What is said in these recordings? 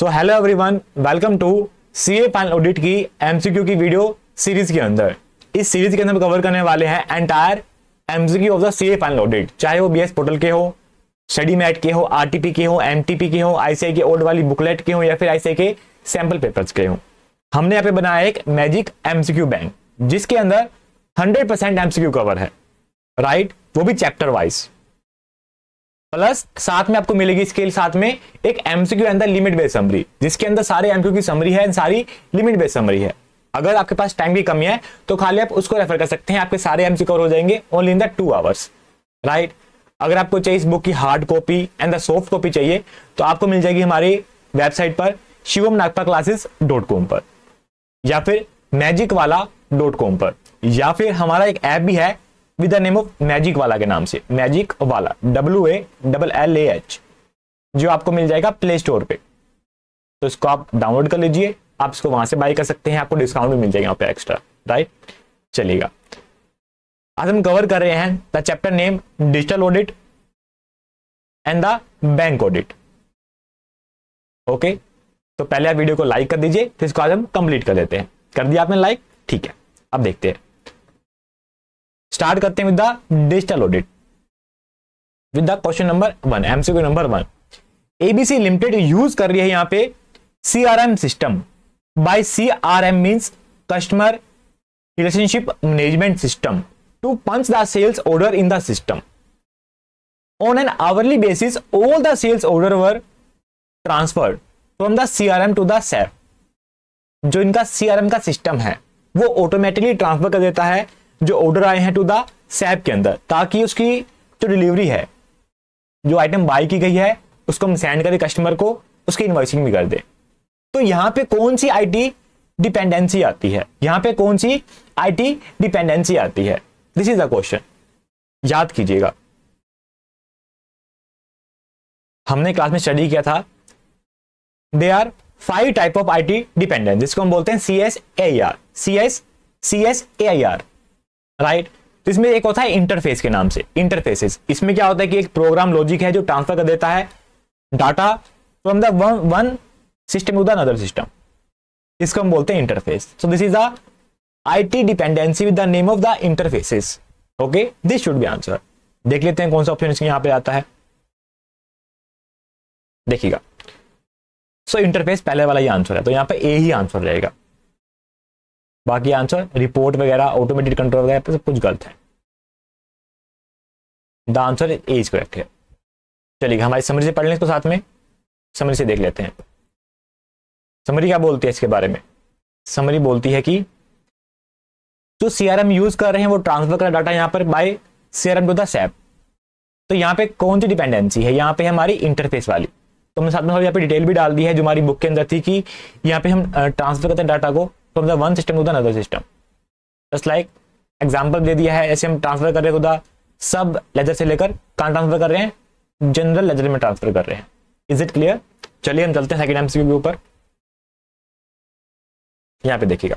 So hello everyone, welcome to CA final audit की MCQ की video series के अंदर। इस सीरीज के अंदर हम कवर करने वाले हैं entire MCQ of the CA final audit, चाहे वो बीएस पोर्टल के हो, स्टडी मैट के हो, आरटीपी के हो, एमटीपी के हो, आईसीआई के ओल्ड वाली बुकलेट के हो या फिर आईसीआई के सैंपल पेपर्स के हो। हमने यहाँ पे बनाया एक मैजिक एमसीक्यू बैंक जिसके अंदर 100% एमसीक्यू कवर है, राइट, वो भी चैप्टर वाइज। प्लस साथ में आपको मिलेगी इसके साथ में एक एमसीक्यू अंदर लिमिट बेस्ड समरी, जिसके अंदर सारे एमसीक्यू की समरी है, सारी लिमिट बेस्ड समरी है। अगर आपके पास टाइम की कमी है तो खाली आप उसको रेफर कर सकते हैं, आपके सारे एमसीक्यू कवर हो जाएंगे only in the 2 hours, right. अगर आपको चाहिए इस बुक की hard copy and the soft copy चाहिए तो आपको मिल जाएगी हमारी वेबसाइट पर shivamnagpaclasses.com पर या फिर magicwala.com पर, या फिर हमारा एक ऐप भी है with the name of magic वाला के नाम से, मैजिक वाला WALLAH, जो आपको मिल जाएगा प्ले स्टोर पे। तो इसको आप डाउनलोड कर लीजिए, आप इसको वहां से बाय कर सकते हैं, आपको डिस्काउंट भी मिल जाएगा यहाँ पे एक्स्ट्रा, राइट। चलिएगा, आज हम कवर कर रहे हैं the chapter name digital audit and the bank audit. Okay, तो पहले आप वीडियो को लाइक कर दीजिए, फिर इसको आज हम कंप्लीट कर देते हैं। कर दिया आपने लाइक, ठीक है। अब देखते हैं, स्टार्ट करते हैं with the digital audit with the question number 1, MCQ number 1। ABC limited use कर रही है यहां पे CRM system. By CRM means customer relationship management system to punch the sales order in the system. On an hourly basis all the sales order were transferred from the CRM to the SAP. जो इनका CRM का system है वो automatically transfer कर देता है जो order आए हैं टू द सैप के अंदर, ताकि उसकी जो डिलीवरी है, जो आइटम बाय की गई है उसको हम सेंड करें कस्टमर को, उसकी इनवॉइसिंग भी कर दे। तो यहां पे कौन सी आईटी डिपेंडेंसी आती है, यहां पे कौन सी आईटी डिपेंडेंसी आती है, दिस इज द क्वेश्चन। याद कीजिएगा, हमने क्लास में स्टडी किया था, they are 5 type of IT dependence, जिसको हम बोलते हैं CSAIR, राइट। तो इसमें एक होता है इंटरफेस के नाम से, इंटरफेसेस। इसमें क्या होता है कि एक प्रोग्राम लॉजिक है जो ट्रांसफर कर देता है data from the one system to the another system, इसको हम बोलते हैं interface. So this is the IT dependency with the name of the interfaces. Okay, this should be answer. देख लेते हैं कौन सा ऑप्शन इसके यहां पे आता है, देखिएगा। सो इंटरफेस पहले वाला ही आंसर है, तो यहां पे ए ही आंसर रहेगा, बाकी आंसर रिपोर्ट वगैरह, ऑटोमेटेड कंट्रोल वगैरह सब कुछ गलत है। द आंसर इज करेक्ट है। चलिए हमारी समरी से पढ़ लें इसको, साथ में समरी से देख लेते हैं। समरी क्या बोलती है इसके बारे में? समरी बोलती है कि जो सीआरएम यूज कर रहे हैं वो ट्रांसफर कर डाटा यहाँ पर by CRM to the SAP. तो यहाँ पे कौन सी डिपेंडेंसी है? यहाँ पे हमारी इंटरफेस वाली। तो हमने साथ में यहाँ पे डिटेल भी डाल दी है जो हमारी बुक के अंदर थी कि यहाँ पे हम ट्रांसफर करते हैं डाटा को from the one system to the another system. Just like example दे दिया है, ऐसे हम ट्रांसफर कर रहे हैं खुदा सब लेजर से लेकर कहां ट्रांसफर कर रहे हैं, जनरल लेजर में ट्रांसफर कर रहे हैं। Is it clear? चलिए हम चलते हैं सेकंड एमसीक्यू के ऊपर। यहां पे देखिएगा,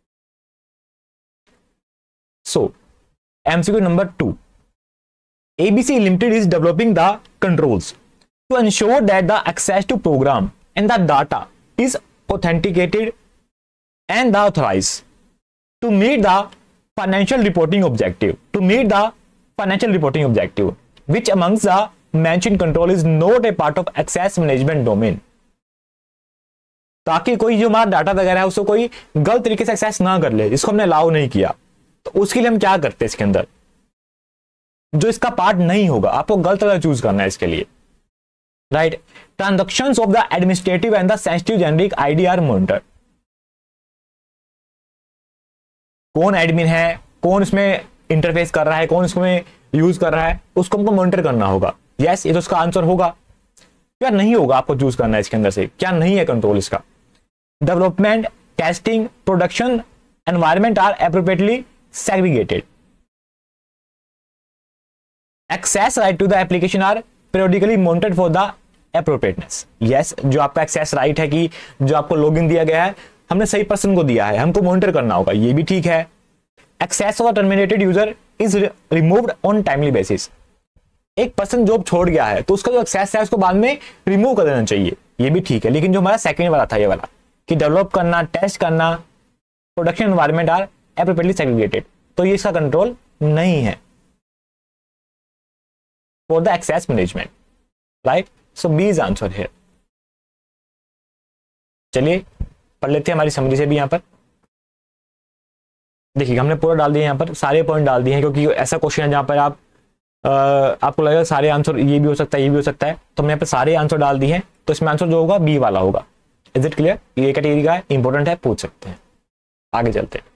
so MCQ number 2, ABC limited is developing the controls to ensure that the access to program and the data is authenticated and the authorized to meet the financial reporting objective, which amongst the mentioned control is not a part of access management domain। ताकि कोई जो हमारा data वगैरह है उसको कोई गलत तरीके से एक्सेस ना कर ले, इसको हमने अलाउ नहीं किया। तो उसके लिए हम क्या करते हैं, इसके अंदर जो इसका पार्ट नहीं होगा आपको गलत वाला चूज करना है इसके लिए, right. Transactions of the administrative and the sensitive generic ID are monitored. कौन एडमिन है, कौन इसमें इंटरफेस कर रहा है, कौन इसमें यूज कर रहा है, उसको हमको मॉनिटर करना होगा। यस, ये तो उसका आंसर होगा। क्या नहीं होगा आपको चूज करना है इसके अंदर से, क्या नहीं है कंट्रोल इसका। Development, testing, production environment are appropriately segregated. Access right to the application are periodically monitored for the appropriateness। yes, जो आपका एक्सेस राइट है कि जो आपको लॉगिन दिया गया है हमने सही पर्सन को दिया है, हमको मॉनिटर करना होगा, ये भी ठीक है। Access of terminated user is removed on timely basis. एक पर्सन जॉब छोड़ गया है तो उसका जो एक्सेस है उसको बाद में रिमूव कर देना चाहिए, ये भी ठीक है, लेकिन जो हमारा सेकंड वाला था, ये वाला कि डेवलप करना, टेस्ट करना, production environment are appropriately segregated, तो ये इसका कंट्रोल नहीं है for the access management, right. So B is answer here. चलिए पढ़ लेते हैं हमारी समरी से भी। यहां पर देखिए हमने पूरा डाल दिया, यहाँ पर सारे पॉइंट डाल दिए हैं, क्योंकि ऐसा क्वेश्चन है जहां पर आपको लगेगा सारे आंसर ये भी हो सकता है, ये भी हो सकता है, तो हमने यहाँ पर सारे आंसर डाल दिए हैं, तो इसमें आंसर जो होगा बी वाला होगा। Is it clear? ये कैटेगरी का है, इंपॉर्टेंट है, पूछ सकते हैं। आगे चलते हैं।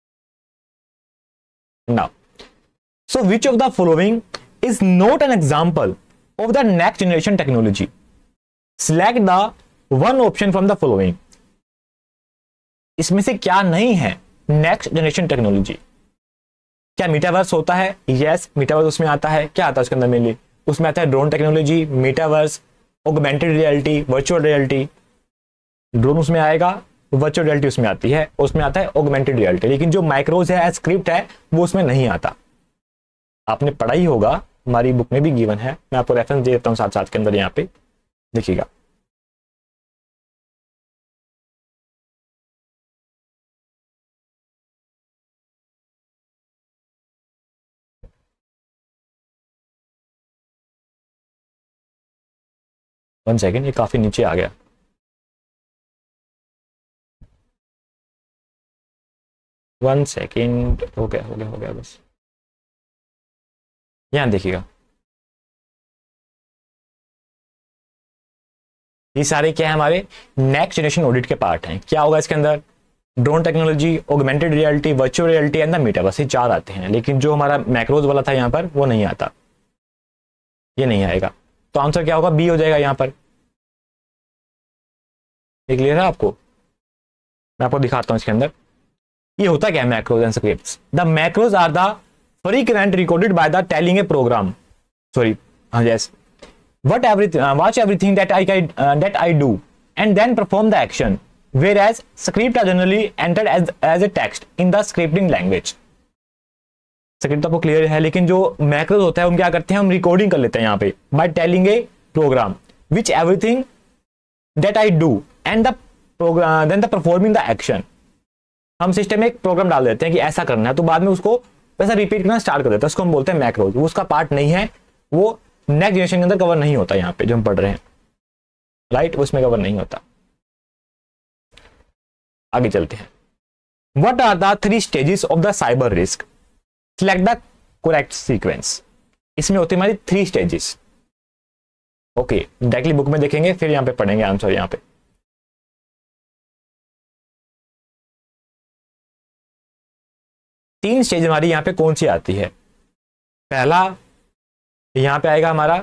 Now so which of the following is not an example of the next generation technology? Select the one option from the following. इसमें से क्या नहीं है नेक्स्ट जनरेशन टेक्नोलॉजी? क्या मीटावर्स होता है? यस, मीटावर्स उसमें आता है। क्या आता है उसके अंदर मेनली? उसमें आता है drone technology, metaverse, augmented reality, virtual reality. Drone उसमें आएगा, वर्चुअल रियलिटी उसमें आती है, उसमें आता है ऑगमेंटेड रियलिटी। लेकिन जो माइक्रोज है, स्क्रिप्ट है, वो उसमें नहीं आता। आपने पढ़ा ही होगा, हमारी बुक में भी गिवन है, मैं आपको रेफरेंस दे देता हूं साथ साथ के अंदर, यहाँ पे देखिएगा। वन सेकेंड, ये काफी नीचे आ गया। वन सेकेंड, हो गया हो गया हो गया बस। यहां देखिएगा, ये सारे क्या है हमारे नेक्स्ट जनरेशन ऑडिट के पार्ट हैं। क्या होगा इसके अंदर? Drone technology, augmented reality, virtual reality and the metaverse, ये 4 आते हैं। लेकिन जो हमारा मैक्रोज वाला था यहाँ पर, वो नहीं आता, ये नहीं आएगा। तो आंसर क्या होगा? बी हो जाएगा यहाँ पर। ये क्लियर है आपको? मैं आपको दिखाता हूं इसके अंदर ये होता क्या है macros and scripts. The macros are the frequent recorded by the telling a program, sorry yes, watch everything that I do and then perform the action, whereas script are generally entered as a text in the scripting language। Script तो आपको clear है, लेकिन जो macros होता है हम क्या करते हैं, हम रिकॉर्डिंग कर लेते हैं यहाँ पे by telling a program which everything that I do and the program then the performing the action. हम सिस्टम में एक प्रोग्राम डाल देते हैं कि ऐसा करना है, तो बाद में उसको वैसा रिपीट करना स्टार्ट कर देता है, उसको हम बोलते हैं मैक्रोज। वो उसका पार्ट नहीं है, वो नेक्स्ट जनरेशन के अंदर कवर नहीं होता। यहाँ पे जो हम पढ़ रहे हैं, राइट, उसमें कवर नहीं होता। आगे चलते हैं। What are the 3 stages of the cyber risk? Select the correct sequence. इसमें होती है हमारी 3 स्टेजेस। ओके, डायरेक्टली बुक में देखेंगे, फिर यहां पे पढ़ेंगे आंसर। यहां पे 3 स्टेज हमारी यहां पे कौन सी आती है? पहला यहां पे आएगा हमारा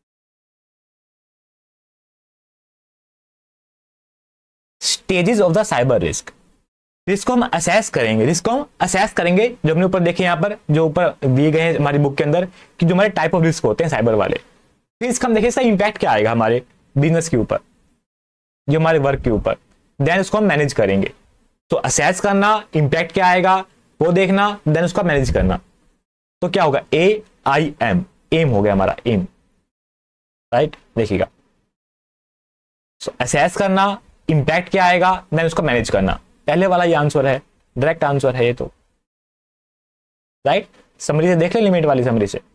stages of the cyber risk. Risk को हम असेस करेंगे, रिस्क को हम असेस करेंगे। जो हमने ऊपर देखे यहाँ पर, जो ऊपर दिए गए हैं हमारी बुक के अंदर, कि जो हमारे टाइप ऑफ रिस्क होते हैं साइबर वाले, रिस्क हम देखें इसका इंपैक्ट क्या आएगा हमारे बिजनेस के ऊपर, जो हमारे वर्क के ऊपर, देन उसको हम मैनेज करेंगे। तो असेस करना, इंपैक्ट क्या आएगा वो देखना, देन उसका मैनेज करना। तो क्या होगा? AIM, एम हो गया हमारा, एम, राइट। देखिएगा, सो असेस करना, इंपैक्ट क्या आएगा, देन उसको मैनेज करना। पहले वाला ये आंसर है, डायरेक्ट आंसर है ये तो, राइट। समरी से देख ले, लिमिट वाली समरी से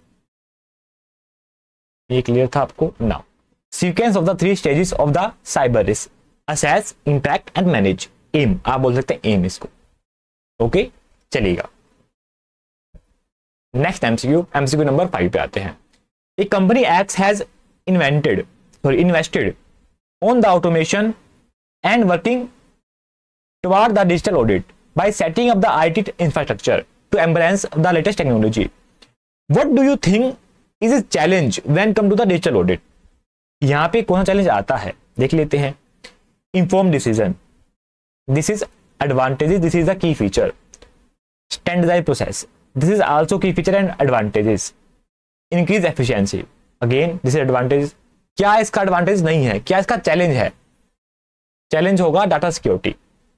ये क्लियर था आपको? Now sequence of the 3 stages of the cyber risk: assess, impact and manage. Um आप बोल सकते हैं, एम इसको। ओके, चलिएगा नेक्स्ट एमसीक्यू नंबर 5 पे आते हैं। A company X has invested on the automation and working toward the digital audit by setting up the IT infrastructure to embrace the latest technology. What do you think is a challenge when come to the digital audit? यहां पे कौन सा challenge आता है देख लेते हैं। Inform decision, this is advantages, this is the key feature. Standardized process, this is also key feature and advantages. Increase efficiency, again this is advantage. क्या इसका एडवांटेज नहीं है? क्या इसका चैलेंज है? चैलेंज होगा डाटा सिक्योरिटी।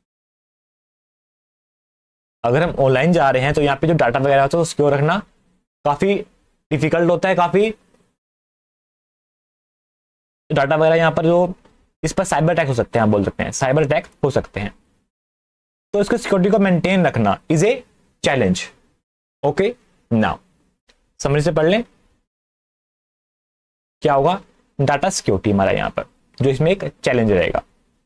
अगर हम ऑनलाइन जा रहे हैं तो यहाँ पे जो डाटा वगैरह होता है सिक्योर रखना काफी डिफिकल्ट होता है। काफी डाटा वगैरह यहाँ पर जो इस पर साइबर अटैक हो सकते हैं, आप बोल सकते हैं साइबर अटैक हो सकते हैं। तो इसको सिक्योरिटी को मेंटेन रखना is a challenge. Okay, now समझ से पढ़ लें क्या होगा। डाटा सिक्योरिटी हमारा यहां पर जो इसमें एक चैलेंज रहेगा।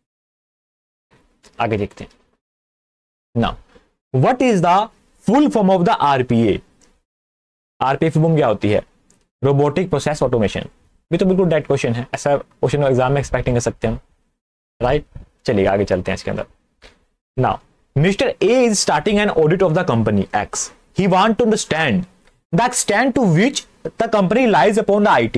आगे देखते हैं। Now what is the full form of the RPA. RPA full form क्या होती है? Robotic process automation. ये तो बिल्कुल डायरेक्ट क्वेश्चन है, ऐसा क्वेश्चन एग्जाम में एक्सपेक्टिंग कर सकते हैं हम, राइट। चलिए आगे चलते हैं इसके अंदर। Now Mr. A is starting an audit of the company X. He wants to understand the extent to which the company relies upon the IT.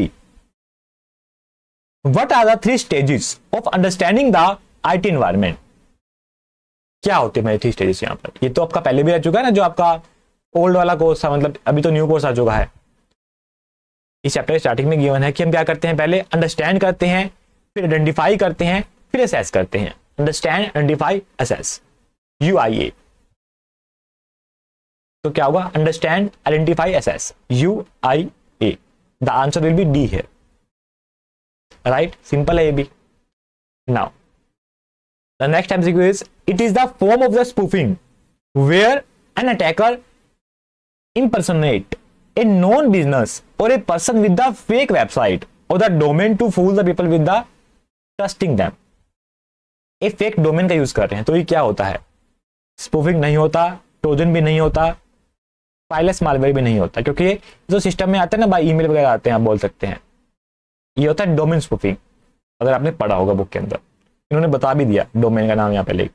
What are the 3 stages of understanding the IT environment? क्या होते हैं 3 stages यहां पर? ये तो आपका पहले भी आ चुका है ना, जो आपका ओल्ड वाला कोर्स था, मतलब अभी तो न्यू कोर्स आ चुका है। इस चैप्टर स्टार्टिंग में गिवन है कि हम क्या करते हैं, पहले अंडरस्टैंड करते हैं, फिर आइडेंटिफाई करते हैं, फिर असेस करते हैं। Understand, identify, assess, UIA। तो क्या होगा? Understand, identify, assess, UIA। The answer will be D here, right. Simple है ये भी। Now the next MCQ is it is the form of the spoofing where an attacker impersonate a known business or a person with the fake website or the domain to fool the people with the trusting them। एक fake domain का use कर रहे हैं, तो ये क्या होता है? स्पूफिंग नहीं होता, ट्रोजन भी नहीं होता, फाइललेस मालवेयर भी नहीं होता, क्योंकि जो सिस्टम में आते हैं ना बाय ईमेल वगैरह आते हैं, आप बोल सकते हैं, ये होता है डोमेन स्पूफिंग। अगर आपने पढ़ा होगा बुक के अंदर, इन्होंने बता भी दिया डोमेन का नाम यहाँ पे ले,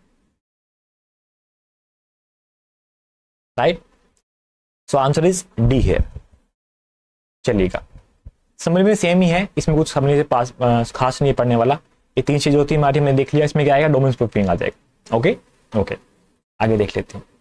right. So answer is D है। चलिएगा, समझ में सेम ही है, इसमें कुछ समझने से पास खास नहीं पढ़ने वाला। ये 3 चीज होती है हमारी, हमने देख लिया। इसमें क्या आएगा? डोमेन स्पूफिंग आ जाएगा। ओके ओके, आगे देख लेते हैं।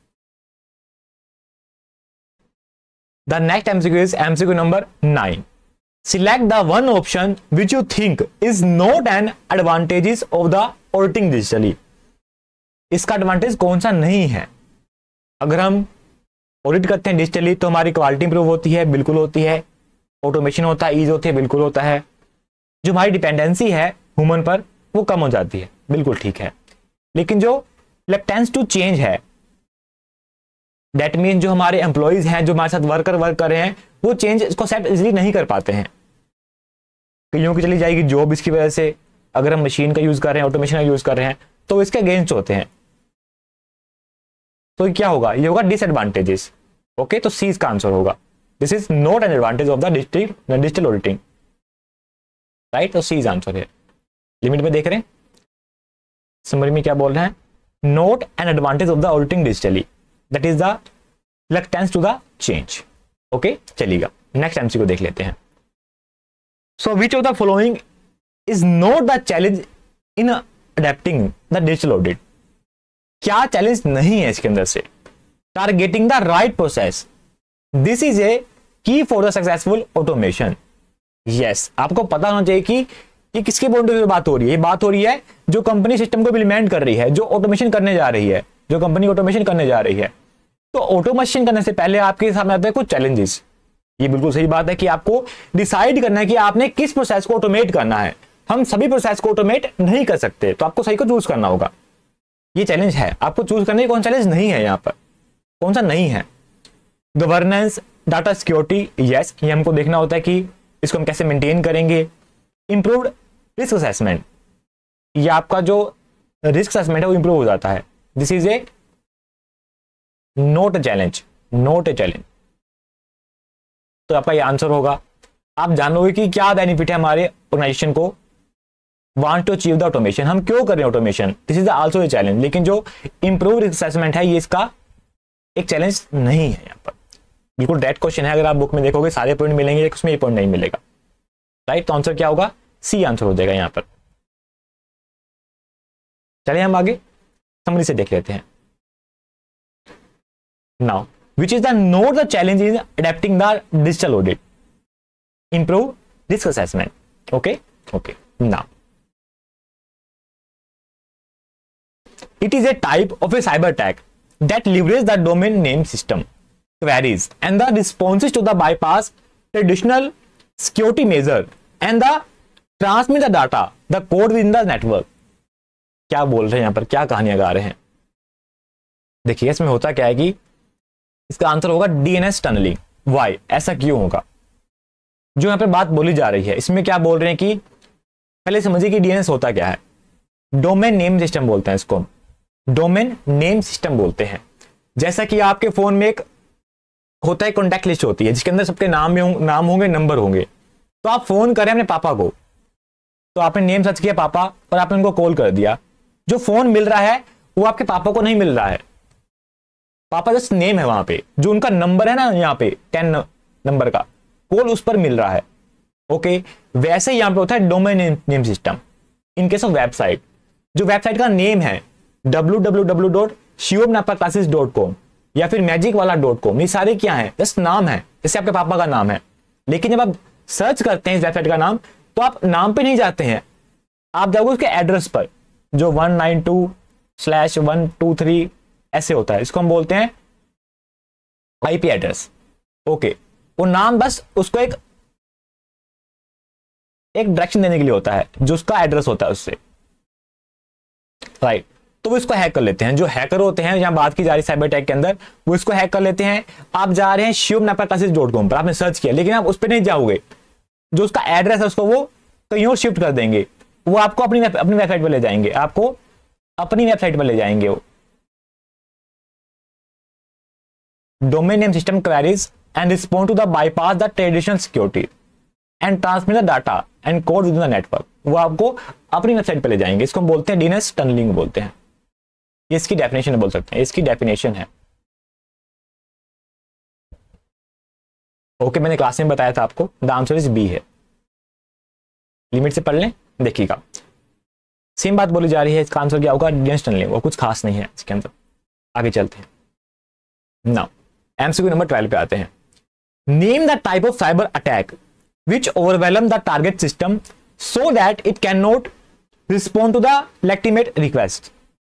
The next MCQ is MCQ number 9। Select the one option which you think is not an advantages of the auditing digitally. इसका एडवांटेज कौन सा नहीं है? अगर हम ऑडिट करते हैं डिजिटली तो हमारी क्वालिटी इंप्रूव होती है, बिल्कुल होती है। ऑटोमेशन होता है, ईज होती है, बिल्कुल होता है। जो हमारी डिपेंडेंसी है ह्यूमन पर वो कम हो जाती है, बिल्कुल ठीक है। लेकिन जो रिलक्टेंस टू चेंज है, दैट मीन जो हमारे एम्प्लॉइज हैं, जो हमारे साथ वर्क कर रहे हैं, वो चेंज इसको एक्सेप्ट इजीली नहीं कर पाते हैं। कईयों की चली जाएगी जॉब इसकी वजह से। अगर हम मशीन का यूज कर रहे हैं, ऑटोमेशन का यूज कर रहे हैं, तो इसके अगेंस्ट होते हैं। तो क्या होगा? ये होगा डिसएडवांटेजेस। ओके, तो सी इसका आंसर होगा। This is not an advantage of the digital auditing, right. So C is answer है। लिमिट में देख रहे हैं, समरी में क्या बोल रहे हैं? Not an advantage of the auditing digitally, that is the reluctance to the change. Okay, चलिएगा नेक्स्ट MCQ देख लेते हैं। So which of the following is not the challenge in adapting the digital audit. क्या challenge नहीं है इसके अंदर से? Targeting the right process, this is a key for the successful automation. Yes, आपको पता होना चाहिए कि ये किसके पॉइंट ऑफ व्यू बात हो रही है। ये बात हो रही है जो कंपनी सिस्टम को इंप्लीमेंट कर रही है, जो ऑटोमेशन करने जा रही है, जो कंपनी ऑटोमेशन करने जा रही है। तो ऑटोमेशन करने से पहले आपके सामने आते हैं कुछ चैलेंजेस। ये बिल्कुल सही बात है कि आपको डिसाइड करना है कि आपने किस प्रोसेस को ऑटोमेट करना है। हम सभी प्रोसेस को ऑटोमेट नहीं कर सकते, तो आपको सही को चूज करना होगा। ये चैलेंज है, आपको चूज करने की कौन चैलेंज नहीं है यहाँ पर, कौन सा नहीं है? गवर्नेंस, डाटा सिक्योरिटी, यस, ये हमको देखना होता है कि इसको हम कैसे मेंटेन करेंगे। इंप्रूव्ड रिस्क असेसमेंट, ये आपका जो रिस्क असेसमेंट है वो इंप्रूव हो जाता है। This is a not a challenge, not a challenge. तो आपका ये आंसर होगा। आप जानोगे कि क्या बेनिफिट है हमारे ऑर्गेनाइजेशन को। Want to achieve the automation, हम क्यों कर रहे हैं automation, this is also a challenge. लेकिन जो इंप्रूव रिस्क असेसमेंट है, ये इसका एक चैलेंज नहीं है। यहाँ पर बिल्कुल डायरेक्ट क्वेश्चन है, अगर आप बुक में देखोगे सारे पॉइंट मिलेंगे, उसमें ये पॉइंट नहीं मिलेगा, राइट। तो आंसर क्या होगा? सी आंसर हो जाएगा यहाँ पर। चलिए हम आगे समरी से देख लेते हैं। Now which is the not the challenge in adapting the digital audit, improve risk assessment. Okay, now it is a type of a cyber attack that leverage the domain name system queries and the responses to the bypass traditional security measure and the transmit the data the code within the network. क्या बोल रहे हैं यहां पर, क्या कहानियां गा रहे हैं? देखिए इसमें होता क्या है कि इसका आंसर होगा डीएनएस टनलिंग। वाई, ऐसा क्यों होगा? जो यहां पर बात बोली जा रही है इसमें क्या बोल रहे हैं कि पहले समझिए कि डीएनएस होता क्या है। डोमेन नेम सिस्टम बोलते हैं इसको, डोमेन नेम सिस्टम बोलते हैं। जैसा कि आपके फोन में एक होता है कॉन्टैक्ट लिस्ट होती है जिसके अंदर सबके नाम होंगे, नंबर होंगे। तो आप फोन करें अपने पापा को, तो आपने नेम सर्च किया पापा और आपने उनको कॉल कर दिया। जो फोन मिल रहा है वो आपके पापा को नहीं मिल रहा है, पापा जस्ट नेम है वहां पे, जो उनका नंबर है ना यहाँ पे 10 नंबर का कॉल उस पर मिल रहा है। ओके, वैसे यहां पे होता है domain name system in case of website. जो वेबसाइट का नेम है www.shivanapaclasses.com या फिर magicwala.com, ये सारे क्या है? जस्ट नाम है, जैसे आपके पापा का नाम है। लेकिन जब आप सर्च करते हैं इस वेबसाइट का नाम, तो आप नाम पे नहीं जाते हैं, आप जाओगे उसके एड्रेस पर, जो 192/123 ऐसे होता है। इसको हम बोलते हैं आईपी एड्रेस। ओके, वो नाम बस उसको एक डायरेक्शन देने के लिए होता है, जो उसका एड्रेस होता है उससे, राइट। तो वो इसको हैक कर लेते हैं। जो हैकर होते हैं, यहां बात की जा रही है साइबर अटैक के अंदर, वो इसको हैक कर लेते हैं। आप जा रहे हैं shivanapaclasses.com पर, आपने सर्च किया, लेकिन आप उस पर नहीं जाओगे, जो उसका एड्रेस है उसको वो कहीं और शिफ्ट कर देंगे। वो आपको अपनी वेबसाइट पर ले जाएंगे, आपको अपनी वेबसाइट पर ले जाएंगे। वो domain name system queries and respond to the bypass the traditional security and transmit the data and code within the network. वो आपको अपनी वेबसाइट पे ले जाएंगे। इसको हम बोलते हैं डीएनएस टनलिंग बोलते हैं। ये इसकी डेफिनेशन बोल सकते हैं, इसकी डेफिनेशन है। ओके, मैंने क्लास में बताया था आपको, द आंसर इज बी है। लिमिट से पढ़ लें, देखिएगा सेम बात बोली जा रही है। इसका आंसर क्या होगा? DNS tunneling. वो कुछ खास नहीं है इसके अंदर। आगे चलते हैं। नाउ एमसीक्यू नंबर 12 पे आते हैं। Name the type of cyber attack which overwhelm the target system so that it cannot respond to the legitimate request.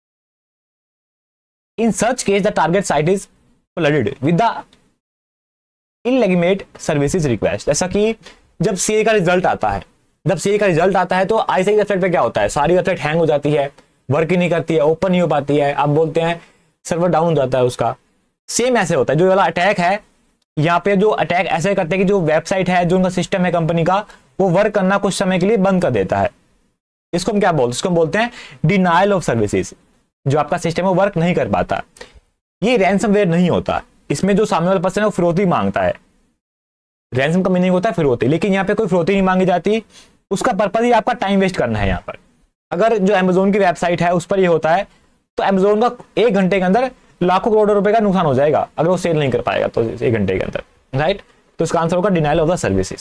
In such case, the target site is flooded with the illegitimate services request. ऐसा कि जब CA का result आता है, तो ISI की website पे क्या होता है? सारी वेबसाइट हैंग हो जाती है, वर्क ही नहीं करती है, ओपन नहीं हो पाती है, आप बोलते हैं सर्वर डाउन हो जाता है उसका। सेम ऐसे होता है। जो वाला अटैक है, यहाँ पे जो अटैक ऐसे करते हैं कि जो वेबसाइट है, जो उनका सिस्टम है कंपनी का, वो वर्क करना कुछ समय के लिए बंद कर देता है। इसको हम क्या बोलते हैं? इसको हम बोलते हैं डिनायल ऑफ सर्विसेज। जो आपका सिस्टम है वो वर्क नहीं कर पाता। ये रैंसमवेयर नहीं होता। इसमें जो सामने वाला पर्सन है वो फिरौती मांगता है। रैंसम का मीनिंग होता है फिरौती, लेकिन यहाँ पे कोई फिरौती नहीं मांगी जाती। उसका पर्पज ही आपका टाइम वेस्ट करना है। यहाँ पर अगर जो अमेजोन की वेबसाइट है उस पर ये होता है, तो अमेजोन का 1 घंटे के अंदर लाखों करोड़ों रुपए का नुकसान हो जाएगा अगर वो सेल नहीं कर पाएगा तो 1 घंटे के अंदर, राइट। तो इसका आंसर होगा denial of the services,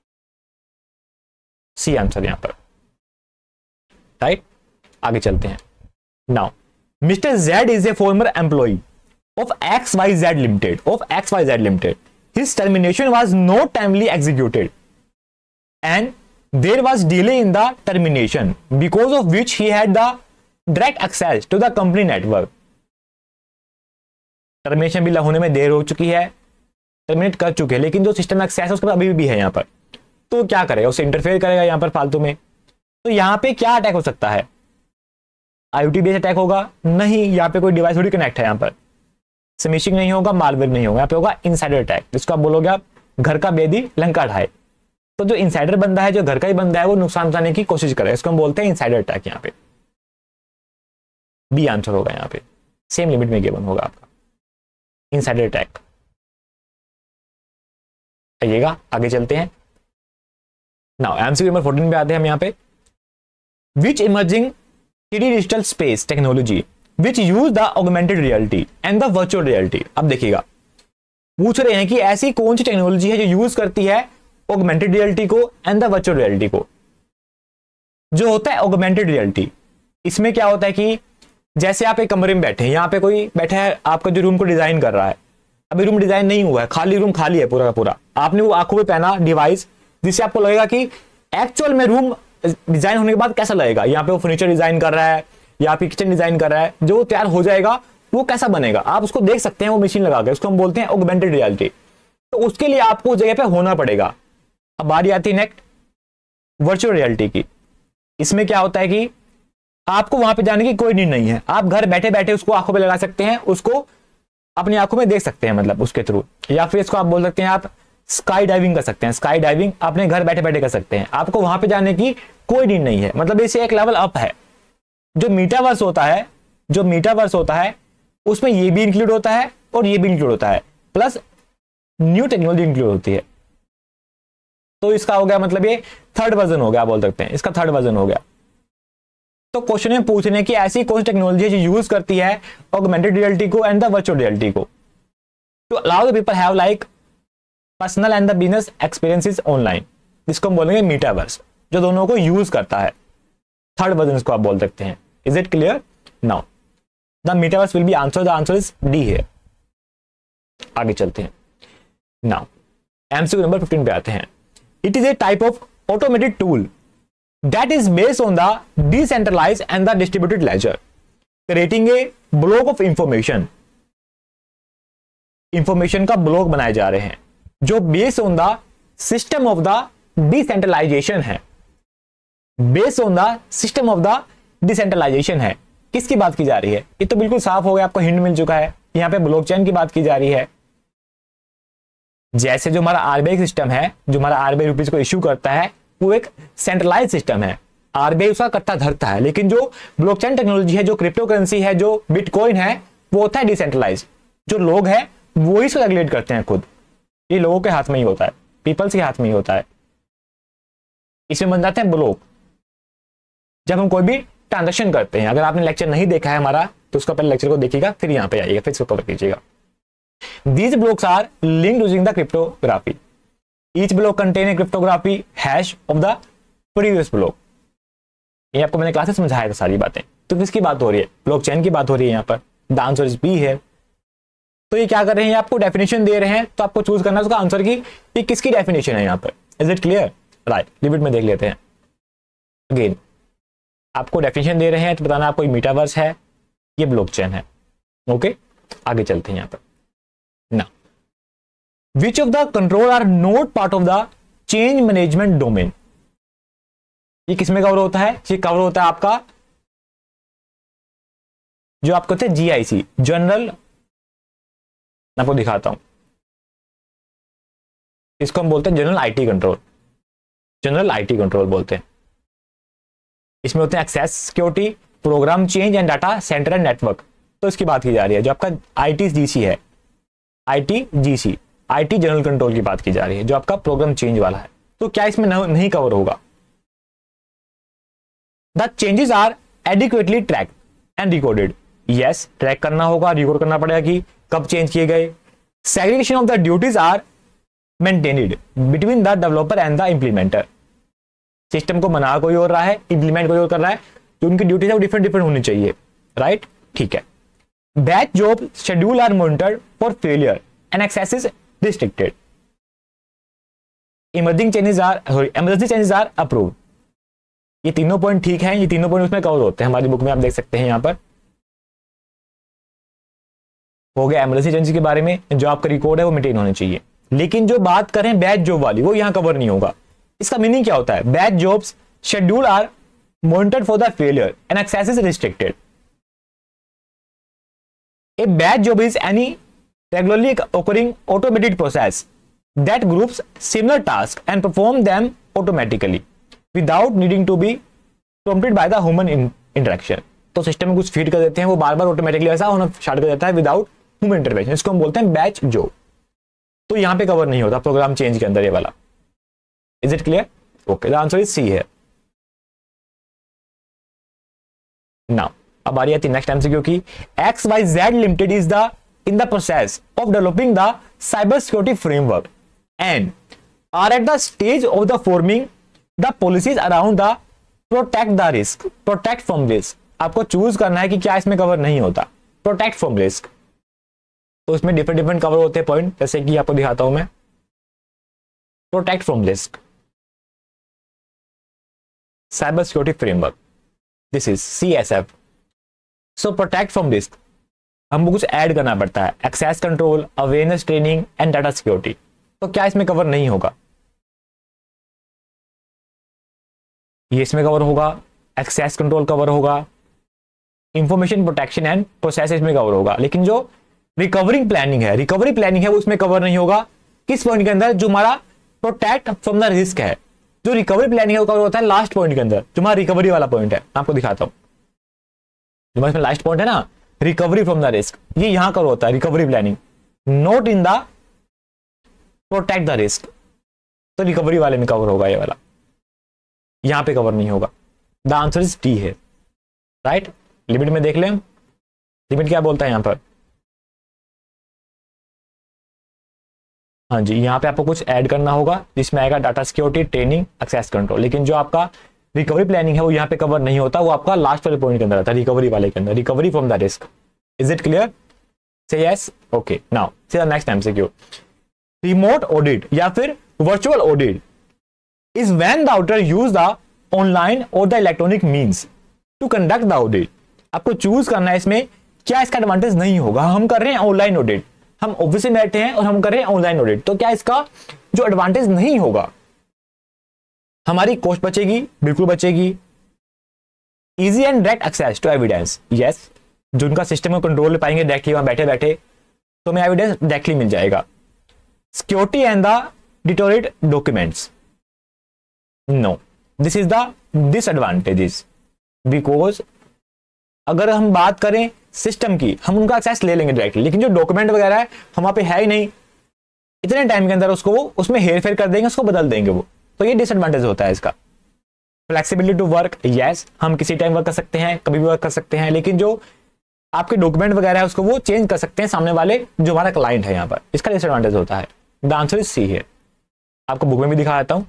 C answer यहां पर, राइट। आगे चलते हैं। Now mister Z is a former employ of XYZ limited. His termination was not timely executed and there was delay in the termination because of which he had the direct access to the company network. Termination भी होने में देर हो चुकी है, terminate कर चुके हैं, लेकिन जो सिस्टम एक्सेस है उसके पास अभी भी है यहाँ पर। तो क्या करेगा? उसे इंटरफेयर करेगा यहाँ पर फालतू में। तो यहाँ पे क्या अटैक हो सकता है? IoT बेस्ड अटैक होगा? नहीं, यहाँ पे कोई डिवाइस थोड़ी कनेक्ट है। यहाँ पर स्मिशिंग नहीं होगा, मालवेयर नहीं होगा, यहाँ पे होगा इनसाइडर अटैक, जिसको आप बोलोगे आप घर का बेदी लंका ढाए। तो जो इनसाइडर बंदा है, जो घर का ही बंदा है, वो नुकसान पहुंचाने की कोशिश करेगा। इसको हम बोलते हैं इनसाइडर अटैक। यहाँ पे बी आंसर होगा। यहाँ पे सेम लिमिट में गिवन होगा आपका इनसाइडर अटैक। आइएगा, आगे चलते हैं। नाउ एमसीक्यू नंबर 14 पे आते हैं हम यहाँ पे। Which emerging 3D digital space technology which use the augmented reality and the virtual reality. अब देखिएगा, पूछ रहे हैं कि ऐसी कौन सी टेक्नोलॉजी है जो यूज करती है ऑगमेंटेड रियलिटी को एंड द वर्चुअल रियलिटी को। जो होता है ऑगमेंटेड रियलिटी, इसमें क्या होता है कि जैसे आप एक कमरे में बैठे हैं, यहाँ पे कोई बैठा है, आपका जो रूम को डिजाइन कर रहा है, अभी रूम डिजाइन नहीं हुआ है, खाली रूम खाली है पूरा का पूरा। आपने वो आंखों में पहना डिवाइस, जिससे आपको लगेगा कि एक्चुअल में रूम डिजाइन होने के बाद कैसा लगेगा। यहाँ पे वो फर्नीचर डिजाइन कर रहा है या फिर किचन डिजाइन कर रहा है, जो तैयार हो जाएगा वो कैसा बनेगा आप उसको देख सकते हैं वो मशीन लगा के। उसको हम बोलते हैं ऑगमेंटेड रियलिटी। तो उसके लिए आपको जगह पे होना पड़ेगा। अब बारी आती है नेक्स्ट वर्चुअल रियलिटी की। इसमें क्या होता है कि आपको वहां पे जाने की कोई नीड नहीं है, आप घर बैठे बैठे उसको आंखों पे लगा सकते हैं, उसको अपनी आंखों में देख सकते हैं, मतलब उसके थ्रू। या फिर इसको आप बोल सकते हैं आप स्काई डाइविंग कर सकते हैं, स्काई डाइविंग अपने घर बैठे बैठे कर सकते हैं, आपको वहां पे जाने की कोई नीड नहीं है। मतलब इसे एक लेवल अप है। जो मीटावर्स होता है, जो मीटावर्स होता है उसमें ये भी इंक्लूड होता है और ये भी इंक्लूड होता है, प्लस न्यू टेक्नोलॉजी इंक्लूड होती है। तो इसका हो गया मतलब ये थर्ड वर्जन हो गया, बोल सकते हैं इसका थर्ड वर्जन हो गया। तो क्वेश्चन में पूछने की ऐसी कौन सी टेक्नोलॉजी जो यूज करती है ऑगमेंटेड रियलिटी को एंड द वर्चुअल रियलिटी को, तो allow the people have like personal and the business experiences online, जिसको हम बोलेंगे मीटावर्स, जो दोनों को यूज करता है। थर्ड वर्जन इसको आप बोल सकते हैं। Is it clear? Now the metaverse will be answer, the answer is D है। आगे चलते हैं। नाउ एमसीक्यू नंबर 15 पे आते हैं। It is a type of automated tool that is based on the decentralized and the distributed ledger, creating a block of information का block बनाए जा रहे हैं जो based on the system of the decentralization है, based on the system of the decentralization है। किसकी बात की जा रही है? ये तो बिल्कुल साफ हो गया, आपको हिंट मिल चुका है, यहां पे ब्लॉकचेन की बात की जा रही है। जैसे जो हमारा आरबीआई सिस्टम है, जो हमारा आरबीआई रुपीज को इश्यू करता है, वो एक सेंट्रलाइज सिस्टम है, आरबीआई उसका कट्टा धरता है। लेकिन जो ब्लॉकचेन टेक्नोलॉजी है, जो क्रिप्टो करेंसी है, जो बिटकॉइन है, वो होता है डिसेंट्रलाइज। जो लोग हैं वो ही इसको रेगुलेट करते हैं खुद, ये लोगों के हाथ में ही होता है, पीपल्स के हाथ में ही होता है। इसमें बन जाते हैं ब्लॉक जब हम कोई भी ट्रांजेक्शन करते हैं। अगर आपने लेक्चर नहीं देखा है हमारा तो उसका पहले लेक्चर को देखिएगा, फिर यहाँ पे आइएगा, फिर इसको कवर कीजिएगा। These blocks are linked using the cryptography. Each block contain a cryptography hash of the previous block। ये आपको मैंने क्लासेस समझाया था सारी बातें। तो किसकी बात हो रही है? ब्लॉकचेन की बात हो रही है यहाँ पर। द आंसर इज बी है। तो ये क्या कर रहे हैं, आपको डेफिनेशन दे रहे हैं, तो आपको चूज करना है उसका आंसर की ये किसकी डेफिनेशन है यहाँ पर। Is it clear? Right, limit में देख लेते हैं। अगेन आपको डेफिनेशन दे रहे हैं तो बताना आपको मीटावर्स है, ये ब्लॉकचेन है। ओके, आगे चलते हैं यहाँ पर। ना Which of the control are not part of the change management domain? ये किसमें कवर होता है? ये कवर होता है आपका जो आप कहते हैं जीआईसी, जनरल, मैं आपको दिखाता हूं, इसको हम बोलते हैं general IT control, general IT control बोलते हैं। इसमें होते हैं access security, program change and data center and network. तो इसकी बात की जा रही है जो आपका आईटीजीसी है, आईटीजीसी, आईटी जनरल कंट्रोल की बात की जा रही है, जो आपका प्रोग्राम चेंज वाला है। तो क्या इसमें नहीं कवर होगा? The changes are adequately track and recorded. Yes, track करना होगा, रिकॉर्ड करना पड़ेगा कि कब चेंज किए गए। Segregation of the duties are maintained between the developer and the implementer. System को बना कोई और रहा है, इंप्लीमेंट कोई और कर रहा है, तो उनकी ड्यूटीज है वो डिफरेंट डिफरेंट होनी चाहिए। राइट, ठीक है। Batch job schedule are monitored for failure and access is restricted। emergency changes are approved। ये तीनों पॉइंट ठीक हैं, ये तीनों पॉइंट उसमें कवर होते हैं, हमारी बुक में आप देख सकते हैं। यहां पर हो गया इमरजेंसी चेंजेस के बारे में, जो आपका रिकॉर्ड है वो मेंटेन होने चाहिए। लेकिन जो बात करें बैच जॉब वाली, वो यहां कवर नहीं होगा। इसका मीनिंग क्या होता है? Batch jobs schedule are monitored for the failure and access is restricted. A batch job is any regularly occurring automated process that groups similar tasks and perform them automatically without needing to be prompted by the human interaction। तो system में कुछ feed कर देते हैं, वो बार बार automatically ऐसा होना start कर देता है विदाउट ह्यूमन इंटरवेंशन। इसको हम बोलते हैं बैच जॉब। तो यहां पे कवर नहीं होता प्रोग्राम चेंज के अंदर ये वाला। Is it clear? Okay, the answer is C है। नाउ अब आ रही है नेक्स्ट एमसीक्यू की। XYZ limited is the in the process of developing the cybersecurity framework and are at the stage of the forming the policies around the protect from risk। आपको choose करना है कि क्या इसमें कवर नहीं होता। Protect from risk, तो इसमें डिफरेंट डिफरेंट कवर होते हैं पॉइंट, जैसे कि आपको दिखाता हूं मैं। Protect from risk, cyber security framework, this is CSF। So protect from risk हमको कुछ ऐड करना पड़ता है, access control, awareness training and data security. तो क्या इसमें कवर नहीं होगा? ये इसमें कवर होगा, एक्सेस कंट्रोल कवर होगा, इंफॉर्मेशन प्रोटेक्शन एंड प्रोसेस इसमें कवर होगा। लेकिन जो रिकवरिंग प्लानिंग है वो इसमें कवर नहीं होगा। किस पॉइंट के अंदर? जो हमारा प्रोटेक्ट फ्रॉम द रिस्क है, जो रिकवरी प्लानिंग है वो कवर होता है लास्ट पॉइंट के अंदर, जो हमारा रिकवरी वाला पॉइंट है। मैं आपको दिखाता हूं, जो हमारा लास्ट पॉइंट है ना, रिकवरी फ्रॉम द रिस्क, ये यहां कवर होता है recovery planning, not in the protect the risk. तो रिकवरी वाले में कवर होगा ये वाला, यहां पे कवर नहीं होगा। द आंसर इज डी है, राइट। लिमिट में देख लें, लिमिट क्या बोलता है यहां पर। हाँ जी, यहाँ पे आपको कुछ ऐड करना होगा जिसमें आएगा data security, training, access control. लेकिन जो आपका रिकवरी प्लानिंग है वो यहाँ पे कवर नहीं होता, वो आपका लास्ट वाले पॉइंट के अंदर आता है, रिकवरी वाले के अंदर, recovery from the risk. Is it clear? Say yes, okay. Now see the next MCQ. Remote audit या फिर virtual audit is when the auditor use the online और the electronic means to conduct the audit. आपको choose करना है इसमें क्या इसका advantage नहीं होगा। हम कर रहे हैं ऑनलाइन ऑडिट, हम ऑफिस में बैठे हैं और हम कर रहे हैं ऑनलाइन ऑडिट, तो क्या इसका जो एडवांटेज नहीं होगा, हमारी कॉस्ट बचेगी? बिल्कुल बचेगी। Easy and direct access to evidence, yes, जो उनका सिस्टम में कंट्रोल ले पाएंगे डायरेक्टली वहां बैठे बैठे, तो हमें एविडेंस डायरेक्टली मिल जाएगा। Security and the doctored documents, no, this is the disadvantages, because अगर हम बात करें सिस्टम की, हम उनका एक्सेस ले लेंगे डायरेक्टली, लेकिन जो डॉक्यूमेंट वगैरह है हम वहां पे है ही नहीं, इतने टाइम के अंदर उसको वो उसमें हेर फेर कर देंगे, उसको बदल देंगे वो, तो ये डिसएडवांटेज होता है इसका। फ्लेक्सिबिलिटी टू वर्क, यस, हम किसी टाइम वर्क कर सकते हैं, कभी भी वर्क कर सकते हैं, लेकिन जो आपके डॉक्यूमेंट वगैरह है उसको वो चेंज कर सकते हैं सामने वाले जो हमारा क्लाइंट है, यहाँ पर इसका डिसएडवांटेज होता है। द आंसर इज सी है। आपको बुक में भी दिखा देता हूं,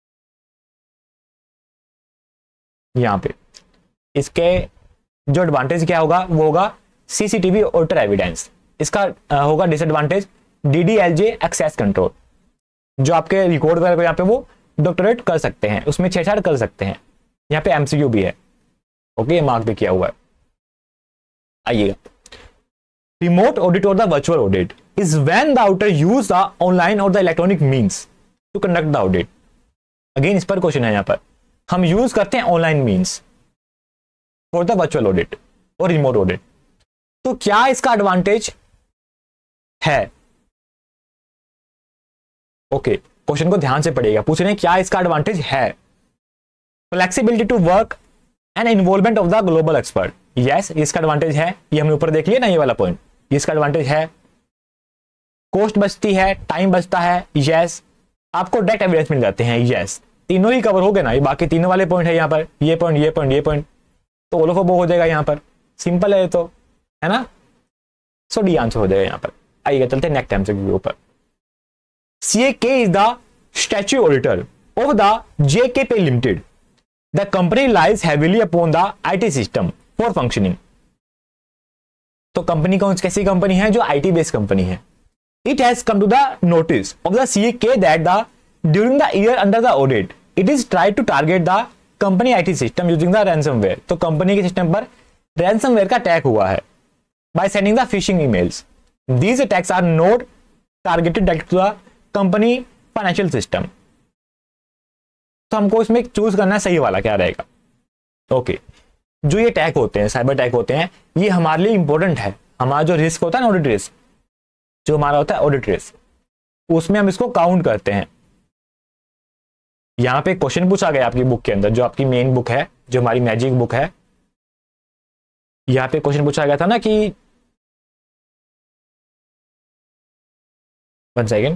यहाँ पे इसके जो एडवांटेज क्या होगा वो होगा सीसीटीवी ऑडिटर एविडेंस। इसका होगा डिसएडवांटेज डीडीएलजे एक्सेस कंट्रोल, जो आपके रिकॉर्ड वगैरह को यहाँ पे वो डॉक्टरेट कर सकते हैं, उसमें छेड़छाड़ कर सकते हैं। यहाँ पे एमसीक्यू भी है, ओके, मार्क भी किया हुआ है। आइएगा, रिमोट ऑडिट और the virtual audit is when the auditor use the online और the electronic means to conduct the audit. Again इस पर क्वेश्चन है, यहाँ पर हम यूज करते हैं online means for the virtual audit और रिमोट ऑडिट, तो क्या इसका एडवांटेज है? ओके, क्वेश्चन को ध्यान से पढ़िएगा, पूछ रहे हैं क्या इसका एडवांटेज है। Flexibility to work and involvement of the global expert, yes, इसका एडवांटेज है, ये हमने ऊपर देख लिया ना, ये वाला पॉइंट, इसका एडवांटेज है। कॉस्ट बचती है, टाइम बचता है, यस, आपको डायरेक्ट एविडेंस मिल जाते हैं, यस, तीनों ही कवर हो गए ना, ये बाकी तीनों वाले पॉइंट है यहाँ पर, ये पॉइंट, ये पॉइंट, ये पॉइंट, तो ऑल ऑफ अबव हो जाएगा यहाँ पर, सिंपल है तो, है ना। सो डी आंसर हो जाएगा यहाँ पर। आइएगा, चलते हैं नेक्स्ट एमसीक्यू के ऊपर। CAK is the statutory auditor of the JKP Limited. The company relies heavily upon the IT system for functioning. तो कंपनी कौन कैसी कंपनी है? जो IT बेस्ड कंपनी है। It has come to the notice of the CAK that the during the year under the audit, it is tried to target the company IT system using the ransomware. तो company के system पर ransomware का attack हुआ है by sending the phishing emails. These attacks are not targeted direct to the company financial system. तो हमको इसमें choose करना है सही वाला क्या रहेगा। ओके, जो ये अटैक होते हैं, साइबर अटैक होते हैं, ये हमारे लिए इंपॉर्टेंट है। हमारा जो रिस्क होता है ना, ऑडिट रिस्क, जो हमारा होता है ऑडिट रिस्क, उसमें हम इसको काउंट करते हैं। यहां पे क्वेश्चन पूछा गया आपकी बुक के अंदर, जो आपकी मेन बुक है, जो हमारी मैजिक बुक है, यहां पे क्वेश्चन पूछा गया था ना कि 1 सेकेंड,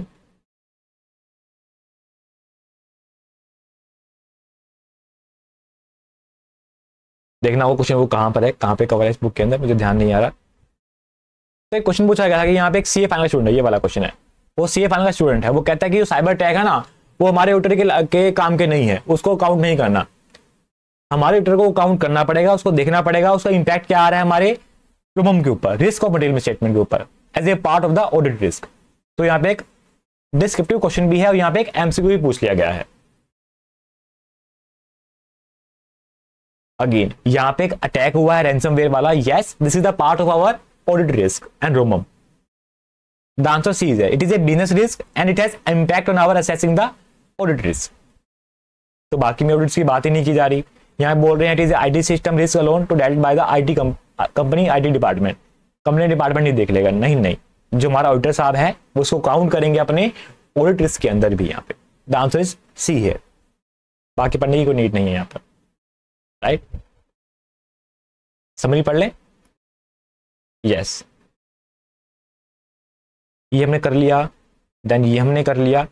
देखना वो क्वेश्चन वो कहां पर है, कहां पे कवर है इस बुक के अंदर, मुझे ध्यान नहीं आ रहा। तो एक क्वेश्चन पूछा गया था कि यहाँ पे एक सीए फाइनल स्टूडेंट है, ये वाला क्वेश्चन है, वो सीए फाइनल का स्टूडेंट है, वो कहता है कि जो साइबर अटैक है ना, वो हमारे ऑडिटर के काम के नहीं है, उसको काउंट नहीं करना। हमारे ऑडिटर को काउंट करना पड़ेगा, उसको देखना पड़ेगा उसका इंपैक्ट क्या आ रहा है हमारे प्रोमम के ऊपर, रिस्क ऑफ मटेरियल स्टेटमेंट के ऊपर, as a part of the audit risk. तो यहाँ पे एक डिस्क्रिप्टिव क्वेश्चन भी है और यहाँ पे एक एमसीक्यू भी पूछ लिया गया है। अगेन यहां पे एक अटैक हुआ है रैंसमवेयर वाला, yes, this is the part of our audit risk and रोमम। The answer C is it is a business risk and it has impact on our assessing the audit risk. तो बाकी में audits की बात ही नहीं की जा रही। यहाँ बोल रहे हैं it is IT system risk alone to dealt by the IT company IT department, company department नहीं देख लेगा, नहीं नहीं, जो हमारा ऑडिटर साहब है वो उसको काउंट करेंगे अपने ऑडिट रिस्क के अंदर भी। यहाँ पे द आंसर इज सी है, बाकी पढ़ने की कोई नीड नहीं है यहाँ पर, राइट। समरी पढ़ लें। यस, ये हमने कर लिया, देन ये हमने कर लिया,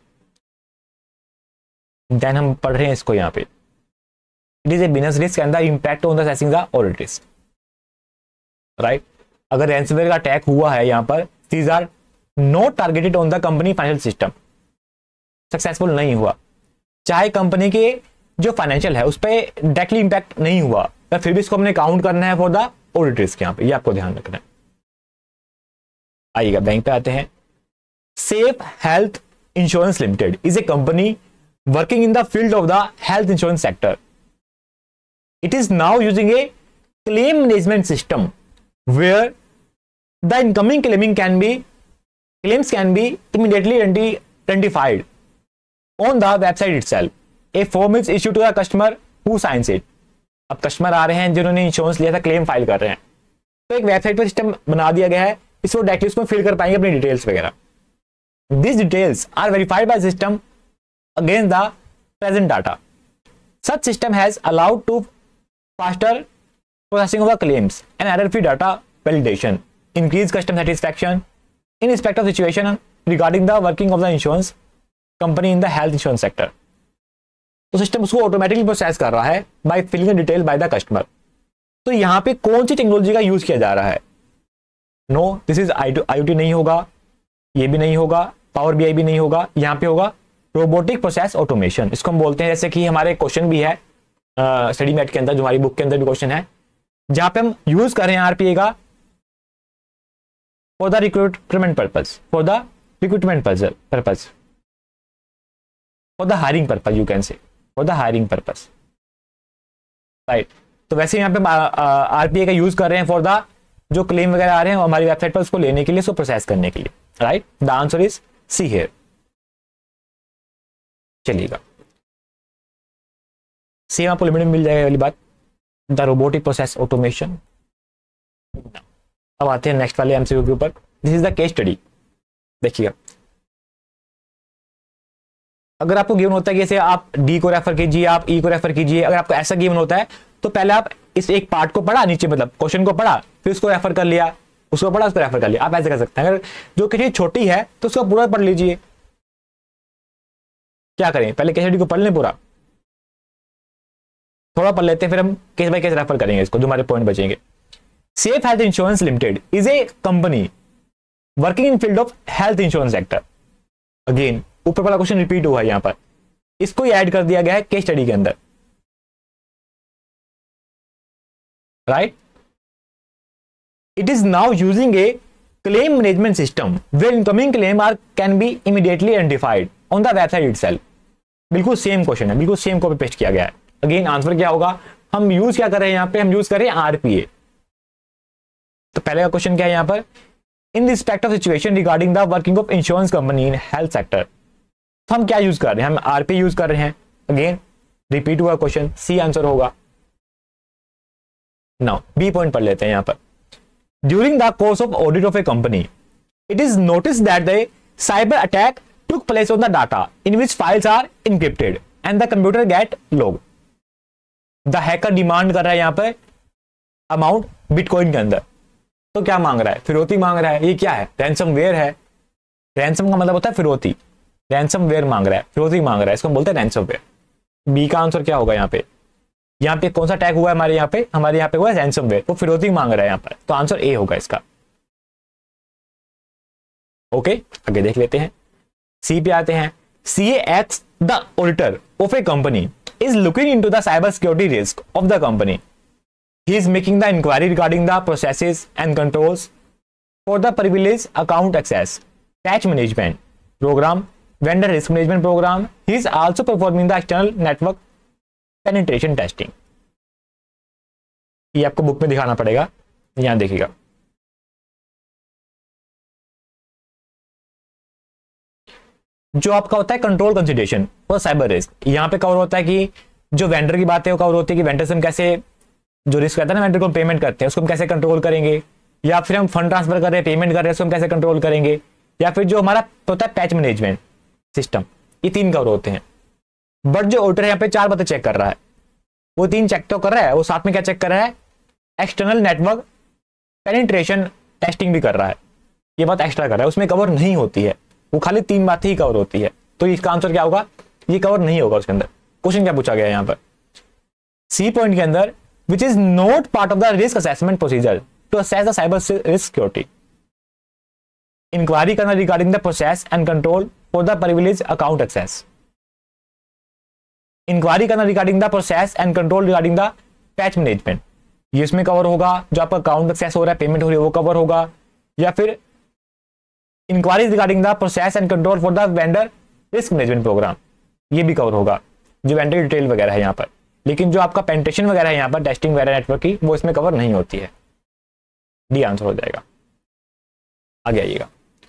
देन हम पढ़ रहे हैं इसको यहाँ पे it is a business risk and the impact on the assessing the audit risk, right. अगर रैंसमवेयर का अटैक हुआ है यहाँ पर, these are not targeted on the company financial system, successful नहीं हुआ, चाहे कंपनी के जो फाइनेंशियल है उस पर डायरेक्टली इंपैक्ट नहीं हुआ, पर फिर भी इसको हमने काउंट करना है फॉर द ऑडिट रिस्क। यहाँ पे ये आपको ध्यान रखना है। आइएगा बैंक पे आते हैं। Safe health insurance limited is a company working in the field of the health insurance sector. It is now using a claim management system where the incoming claims can be immediately identified on the website itself. A form is issued to the customer who signs it. अब customer आ रहे हैं जिन्होंने insurance लिया था, claim file कर रहे हैं, तो एक वेबसाइट पर सिस्टम बना दिया गया है, इसको डायरेक्टली उसमें फिल कर पाएंगे अपनी डिटेल्स वगैरह। These details are verified by system against the present data. Such system has allowed to faster processing of the claims and error-free data validation, increase customer satisfaction in respect of situation regarding the working of the insurance company in the health insurance sector. तो system उसको automatically process कर रहा है by filling the detail by the customer. तो यहाँ पे कौन सी technology का यूज किया जा रहा है? नो, दिस इज IoT नहीं होगा, ये भी नहीं होगा, पावर BI भी नहीं होगा, यहाँ पे होगा रोबोटिक प्रोसेस ऑटोमेशन। इसको हम बोलते हैं, जैसे कि हमारे क्वेश्चन भी है स्टडी मैट के अंदर, जो हमारी बुक के अंदर भी क्वेश्चन है, जहां पे हम यूज कर रहे हैं RPA का for the recruitment purpose, for the recruitment purpose, for the hiring purpose, you can say for the hiring purpose, right. तो वैसे यहाँ पे RPA का यूज कर रहे हैं फॉर द जो क्लेम वगैरह आ रहे हैं हमारी वेबसाइट पर, उसको लेने के लिए, उसको प्रोसेस करने के लिए, right. The answer is C here. चलिएगा, सेम आपको लिमिट में मिल जाएगा वाली बात, द रोबोटिक प्रोसेस ऑटोमेशन। अब आते हैं नेक्स्ट वाले MCQ के ऊपर। This is the case study. देखिएगा, अगर आपको गिवन होता है कि जैसे आप D को रेफर कीजिए, आप E को रेफर कीजिए, अगर आपको ऐसा गिवन होता है तो पहले आप इस एक पार्ट को पढ़ा, नीचे मतलब क्वेश्चन को पढ़ा, फिर उसको रेफर कर लिया, उसको पढ़ा, उसको रेफर कर लिया। आप ऐसे कर सकते हैं। अगर जो किसी छोटी है तो उसको पूरा पढ़ लीजिए। क्या करें, पहले केस स्टडी को पढ़ लें पूरा, थोड़ा पढ़ लेते हैं, फिर हम केस बाय केस रेफर करेंगे इसको, जो हमारे पॉइंट बचेंगे। Safe health insurance limited is a company working in field of health insurance sector. Again ऊपर वाला क्वेश्चन रिपीट हुआ है यहाँ पर, इसको ऐड कर दिया गया है केस स्टडी के अंदर, right. It is now using a claim management system where incoming claim are can be immediately identified on the website itself. बिल्कुल सेम क्वेश्चन है, बिल्कुल सेम कॉपी पेस्ट किया गया है। अगेन आंसर क्या होगा, हम यूज क्या कर रहे हैं यहाँ पे, हम यूज कर रहे हैं RPA। तो पहले का क्वेश्चन क्या है यहाँ पर, in respect of situation regarding the working of insurance company in health sector. तो हम क्या यूज कर रहे हैं, हम RPA यूज कर रहे हैं। अगेन रिपीट हुआ क्वेश्चन, सी आंसर होगा। नाउ बी पॉइंट पढ़ लेते हैं यहाँ पर। During the course of audit of a company it is notice that the cyber attack took place on the data in which files are encrypted and the computer get log. The hacker demand कर रहा है यहाँ पे amount bitcoin के अंदर। तो क्या मांग रहा है, फिरौती मांग रहा है। ये क्या है, रैंसमवेयर है। रैंसम का मतलब होता है फिरौती, रैंसमवेयर मांग रहा है, फिरौती मांग रहा है, इसको हम बोलते हैं रैंसमवेयर। बी का आंसर क्या होगा यहाँ पे, यहाँ पे कौन सा अटैक हुआ है हमारे यहाँ पे हुआ है रैंसमवेयर, वो फिरौती मांग रहा है यहाँ पर। तो आंसर ए होगा इसका। ओके, आगे देख लेते हैं। सी पे आते हैं। CA acts the auditor of a company is looking into the cyber security risk of the company. He is making the inquiry regarding the processes and controls for the privileged account access, patch management program, vendor risk management program. He is also performing the external network penetration testing. ये आपको book में दिखाना पड़ेगा, यहां देखिएगा। जो आपका होता है कंट्रोल कंसिडरेशन और साइबर रिस्क, यहाँ पे कवर होता है कि जो वेंडर की बात है वो कवर होती है कि वेंडर से हम कैसे, जो रिस्क रहता है ना वेंडर को पेमेंट करते हैं उसको हम कैसे कंट्रोल करेंगे, या फिर हम फंड ट्रांसफर कर रहे हैं पेमेंट कर रहे हैं उसको हम कैसे कंट्रोल करेंगे, या फिर जो हमारा होता है पैच मैनेजमेंट सिस्टम, ये 3 कवर होते हैं। बट जो ऑडिटर यहाँ पे 4 बातें चेक कर रहा है, वो 3 चेक तो कर रहा है, वो साथ में क्या चेक कर रहा है, एक्सटर्नल नेटवर्क पेनिट्रेशन टेस्टिंग भी कर रहा है। ये बात एक्स्ट्रा कर रहा है, उसमें कवर नहीं होती है, वो खाली 3 बातें ही कवर होती है। तो इसका आंसर क्या होगा, ये कवर नहीं होगा उसके अंदर। क्वेश्चन क्या पूछा गया है यहाँ पर सी पॉइंट के अंदर, which is not part of the risk assessment procedure to assess the cyber risk security, inquiry करना regarding the process and control for the privilege account access, inquiry करना regarding the process and control regarding the patch management, ये इसमें cover होगा। जो आपका account access हो रहा है, पेमेंट हो रही है, वो कवर होगा। या फिर inquiry regarding the process and control for the vendor risk management program, ये भी कवर होगा, जो वेंडर डिटेल वगैरह है यहाँ पर। लेकिन जो आपका पेनिट्रेशन वगैरह है यहाँ पर, टेस्टिंग वगैरह नेटवर्क की, वो इसमें कवर नहीं होती है। डी आंसर हो जाएगा। आगे आइएगा,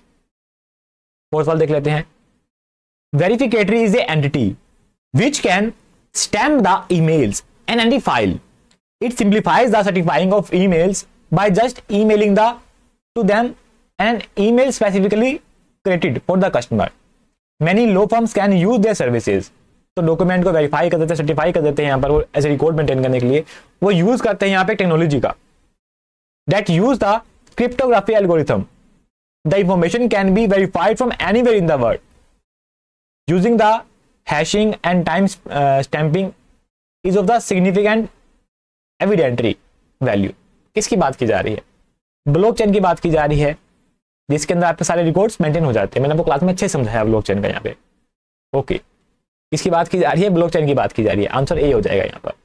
फोर्थ वाला देख लेते हैं। Verificatory is a entity which can stamp the emails and any file. It simplifies the certifying of emails by just emailing to them an email specifically created for the customer. Many law firms can use their services. तो document को verify कर देते हैं, certify कर देते हैं यहाँ पर, वो ऐसे रिकॉर्ड मेंटेन करने के लिए वो यूज करते हैं यहाँ पे टेक्नोलॉजी का, that use the cryptography algorithm. The information can be verified from anywhere in the world using the hashing and time stamping is of the significant evidentiary value. किसकी बात की जा रही है, ब्लॉकचेन की बात की जा रही है, जिसके अंदर आपके सारे रिकॉर्ड्स मेंटेन हो जाते हैं। मैंने आपको क्लास में अच्छे समझाया ब्लॉकचेन का यहाँ पे। ओके, इसकी बात की जा रही है, ब्लॉकचेन की बात की जा रही है, आंसर ए हो जाएगा यहाँ पर।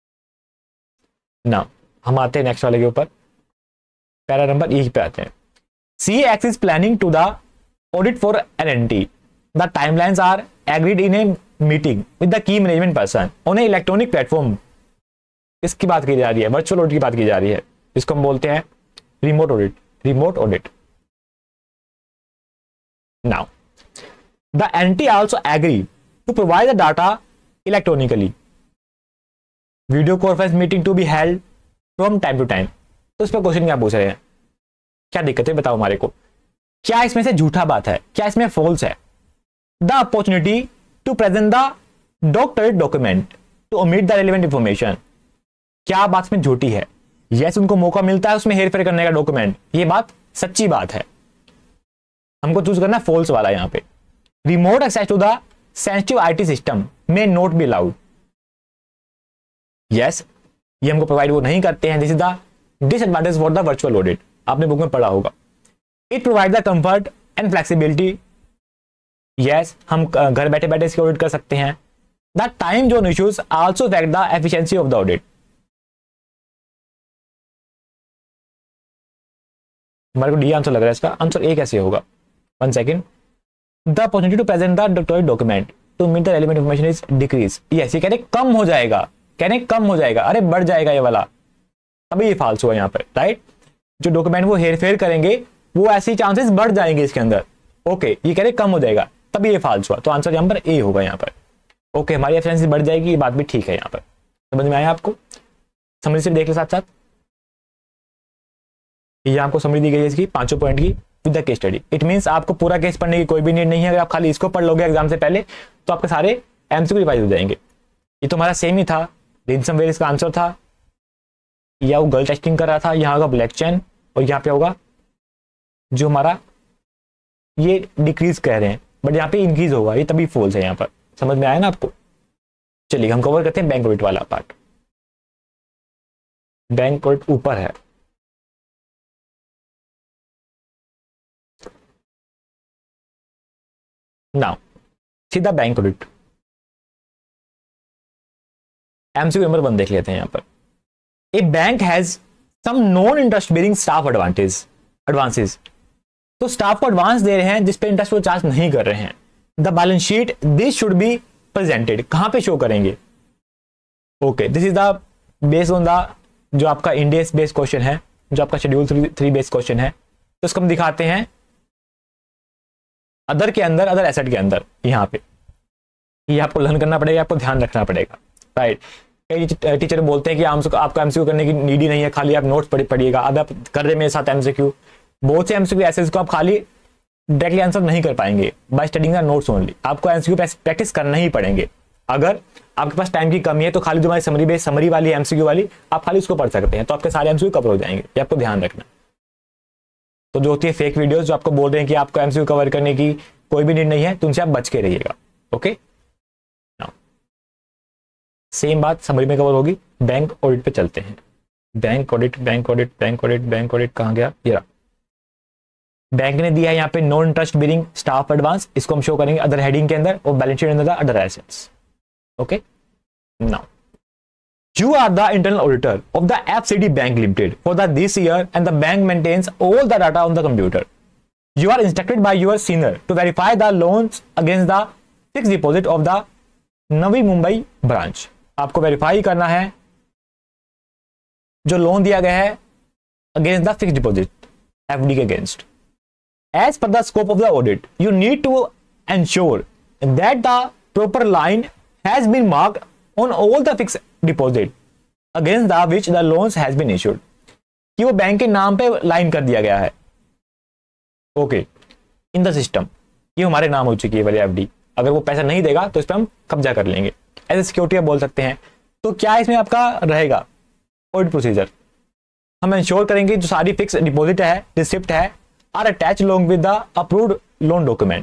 ना हम आते हैं नेक्स्ट वाले के ऊपर, पैरा नंबर ई पे आते हैं। CAX is planning to the audit for NNT. The timelines are agreed in a meeting with the key management person on a electronic platform. इसकी बात की जा रही है, वर्चुअल ऑडिट की बात की जा रही है, जिसको हम बोलते हैं remote audit. Remote audit. Now, the NNT also agree to provide the data electronically. Video conference meeting to be held from time to time. तो इस पर क्वेश्चन क्या पूछ रहे हैं, क्या दिक्कत है बताओ हमारे को, क्या इसमें से झूठा बात है, क्या इसमें फॉल्स है। The opportunity to present the doctored document to omit the relevant information, क्या बात में झूठी है। यस, उनको मौका मिलता है उसमें हेरफेर करने का डॉक्यूमेंट, ये बात सच्ची बात है, हमको चूज करना फॉल्स वाला यहाँ पे। Remote access to the sensitive IT system may not be allowed. Yes, ये हमको प्रोवाइड वो नहीं करते हैं, this is the disadvantage for the virtual audit, आपने बुक में पढ़ा होगा। It provide the comfort and flexibility. Yes, हम घर बैठे बैठे इसकी ऑडिट कर सकते हैं। The time zone issues also affect the efficiency of the audit. हमारे को डी आंसर लग रहा है, इसका आंसर ए कैसे होगा, 1 second. The opportunity to present the doctored document to meet the relevant information is decrease. Yes, ये कह रहे कम हो जाएगा, कह रहे कम हो जाएगा, अरे बढ़ जाएगा ये वाला, अभी ये फाल्स हुआ यहाँ पर, राइट। जो डॉक्यूमेंट वो हेरफेर करेंगे वो ऐसी चांसेस बढ़ जाएंगे इसके अंदर। ओके, ये कह रहे कम हो जाएगा, तभी ये फाल्स हुआ, तो आंसर यहाँ पर ए होगा यहाँ पर। ओके, हमारी एफिशिएंसी बढ़ जाएगी, ये बात भी ठीक है यहाँ पर। समझ में आया आपको, समरी से देख लो साथ साथ। ये आपको समरी दी गई है इसकी 5 पॉइंट की with the case study. It means आपको पूरा केस पढ़ने की कोई भी नीड नहीं है, अगर आप खाली इसको पढ़ लोगे एग्जाम से पहले तो आपके सारे एमसीक्यू रिवाइज हो जाएंगे। ये तो हमारा सेम ही था, रेंसमवेयर इसका आंसर था, या वो गर्ल टेस्टिंग कर रहा था, यहाँ होगा ब्लॉकचेन और यहाँ पे होगा जो हमारा ये डिक्रीज कह रहे हैं, बट यहाँ पे इंक्रीज होगा, ये तभी फॉल्स है यहाँ पर। समझ में आया ना आपको। चलिए हम कवर करते हैं बैंक ऑडिट वाला पार्ट। बैंक ऑडिट ऊपर है, नाउ सीधा बैंक ऑडिट। एमसीक्यू नंबर 1 देख लेते हैं यहाँ पर। A bank has some non interest bearing staff advances. तो स्टाफ को एडवांस दे रहे हैं जिस पे इंटरेस्ट वो चार्ज नहीं कर रहे हैं। The balance sheet this should be presented, कहां पे शो करेंगे। Okay, this is the based on the जो आपका इंडेक्स बेस्ड क्वेश्चन है, जो आपका शेड्यूल 3 बेस्ड क्वेश्चन है, तो इसको हम दिखाते हैं अदर के अंदर, अदर एसेट के अंदर, यहाँ पे ये आपको लर्न करना पड़ेगा, आपको ध्यान रखना पड़ेगा, राइट। कई टीचर बोलते हैं कि आपको एमसीक्यू करने की नीड ही नहीं है, खाली आप नोट्स पढ़िएगा। अब आप कर रहे मेरे साथ एमसीक्यू, बहुत से एमसीक्यू ऐसे जिसको आप खाली डायरेक्टली आंसर नहीं कर पाएंगे by studying the notes only. आपको एमसीक्यू प्रैक्टिस करना ही पड़ेंगे। अगर आपके पास टाइम की कमी है तो खाली जो हमारी समरी वाली एमसीक्यू वाली आप खाली उसको पढ़ सकते हैं, तो आपके सारे एमसीक्यू कवर हो जाएंगे, ये आपको ध्यान रखना। तो जो होती है फेक वीडियोस जो आपको बोल रहे हैं कि आपको एमसीक्यू कवर करने की कोई भी नीड नहीं है, तो उनसे आप बच के रहिएगा। ओके, सेम बात समरी में कवर होगी। बैंक ऑडिट पे चलते हैं। Bank audit, bank audit, bank audit, bank audit कहाँ गया? ये रहा। बैंक ने दिया है यहाँ पे non interest billing staff advance, इसको हम शो करेंगे अदर हेडिंग के अंदर और बैलेंस शीट अंदर other assets. Okay, now you are the internal auditor of the FCD Bank Limited for this year and the bank maintains all the data on the computer. You are instructed by your senior to verify the loans against the fixed deposit of the Navi Mumbai branch. आपको verify करना है जो loan दिया गया है against the fixed deposit FD के against. As per the scope of the audit you need to ensure that the proper line has been marked on all the fixed deposit against the which the loans has been issued, कि वो bank के नाम पे line कर दिया गया है। Okay, in the system ये हमारे नाम हो चुकी है वाली एफडी, अगर वो पैसा नहीं देगा तो इस पर हम कब्जा कर लेंगे, एज ए सिक्योरिटी आप बोल सकते हैं। तो क्या इसमें आपका रहेगा ऑडिट प्रोसीजर? हम इंश्योर करेंगे जो सारी फिक्स डिपॉजिट है, रिसिप्ट है, are attach along with the approved loan document.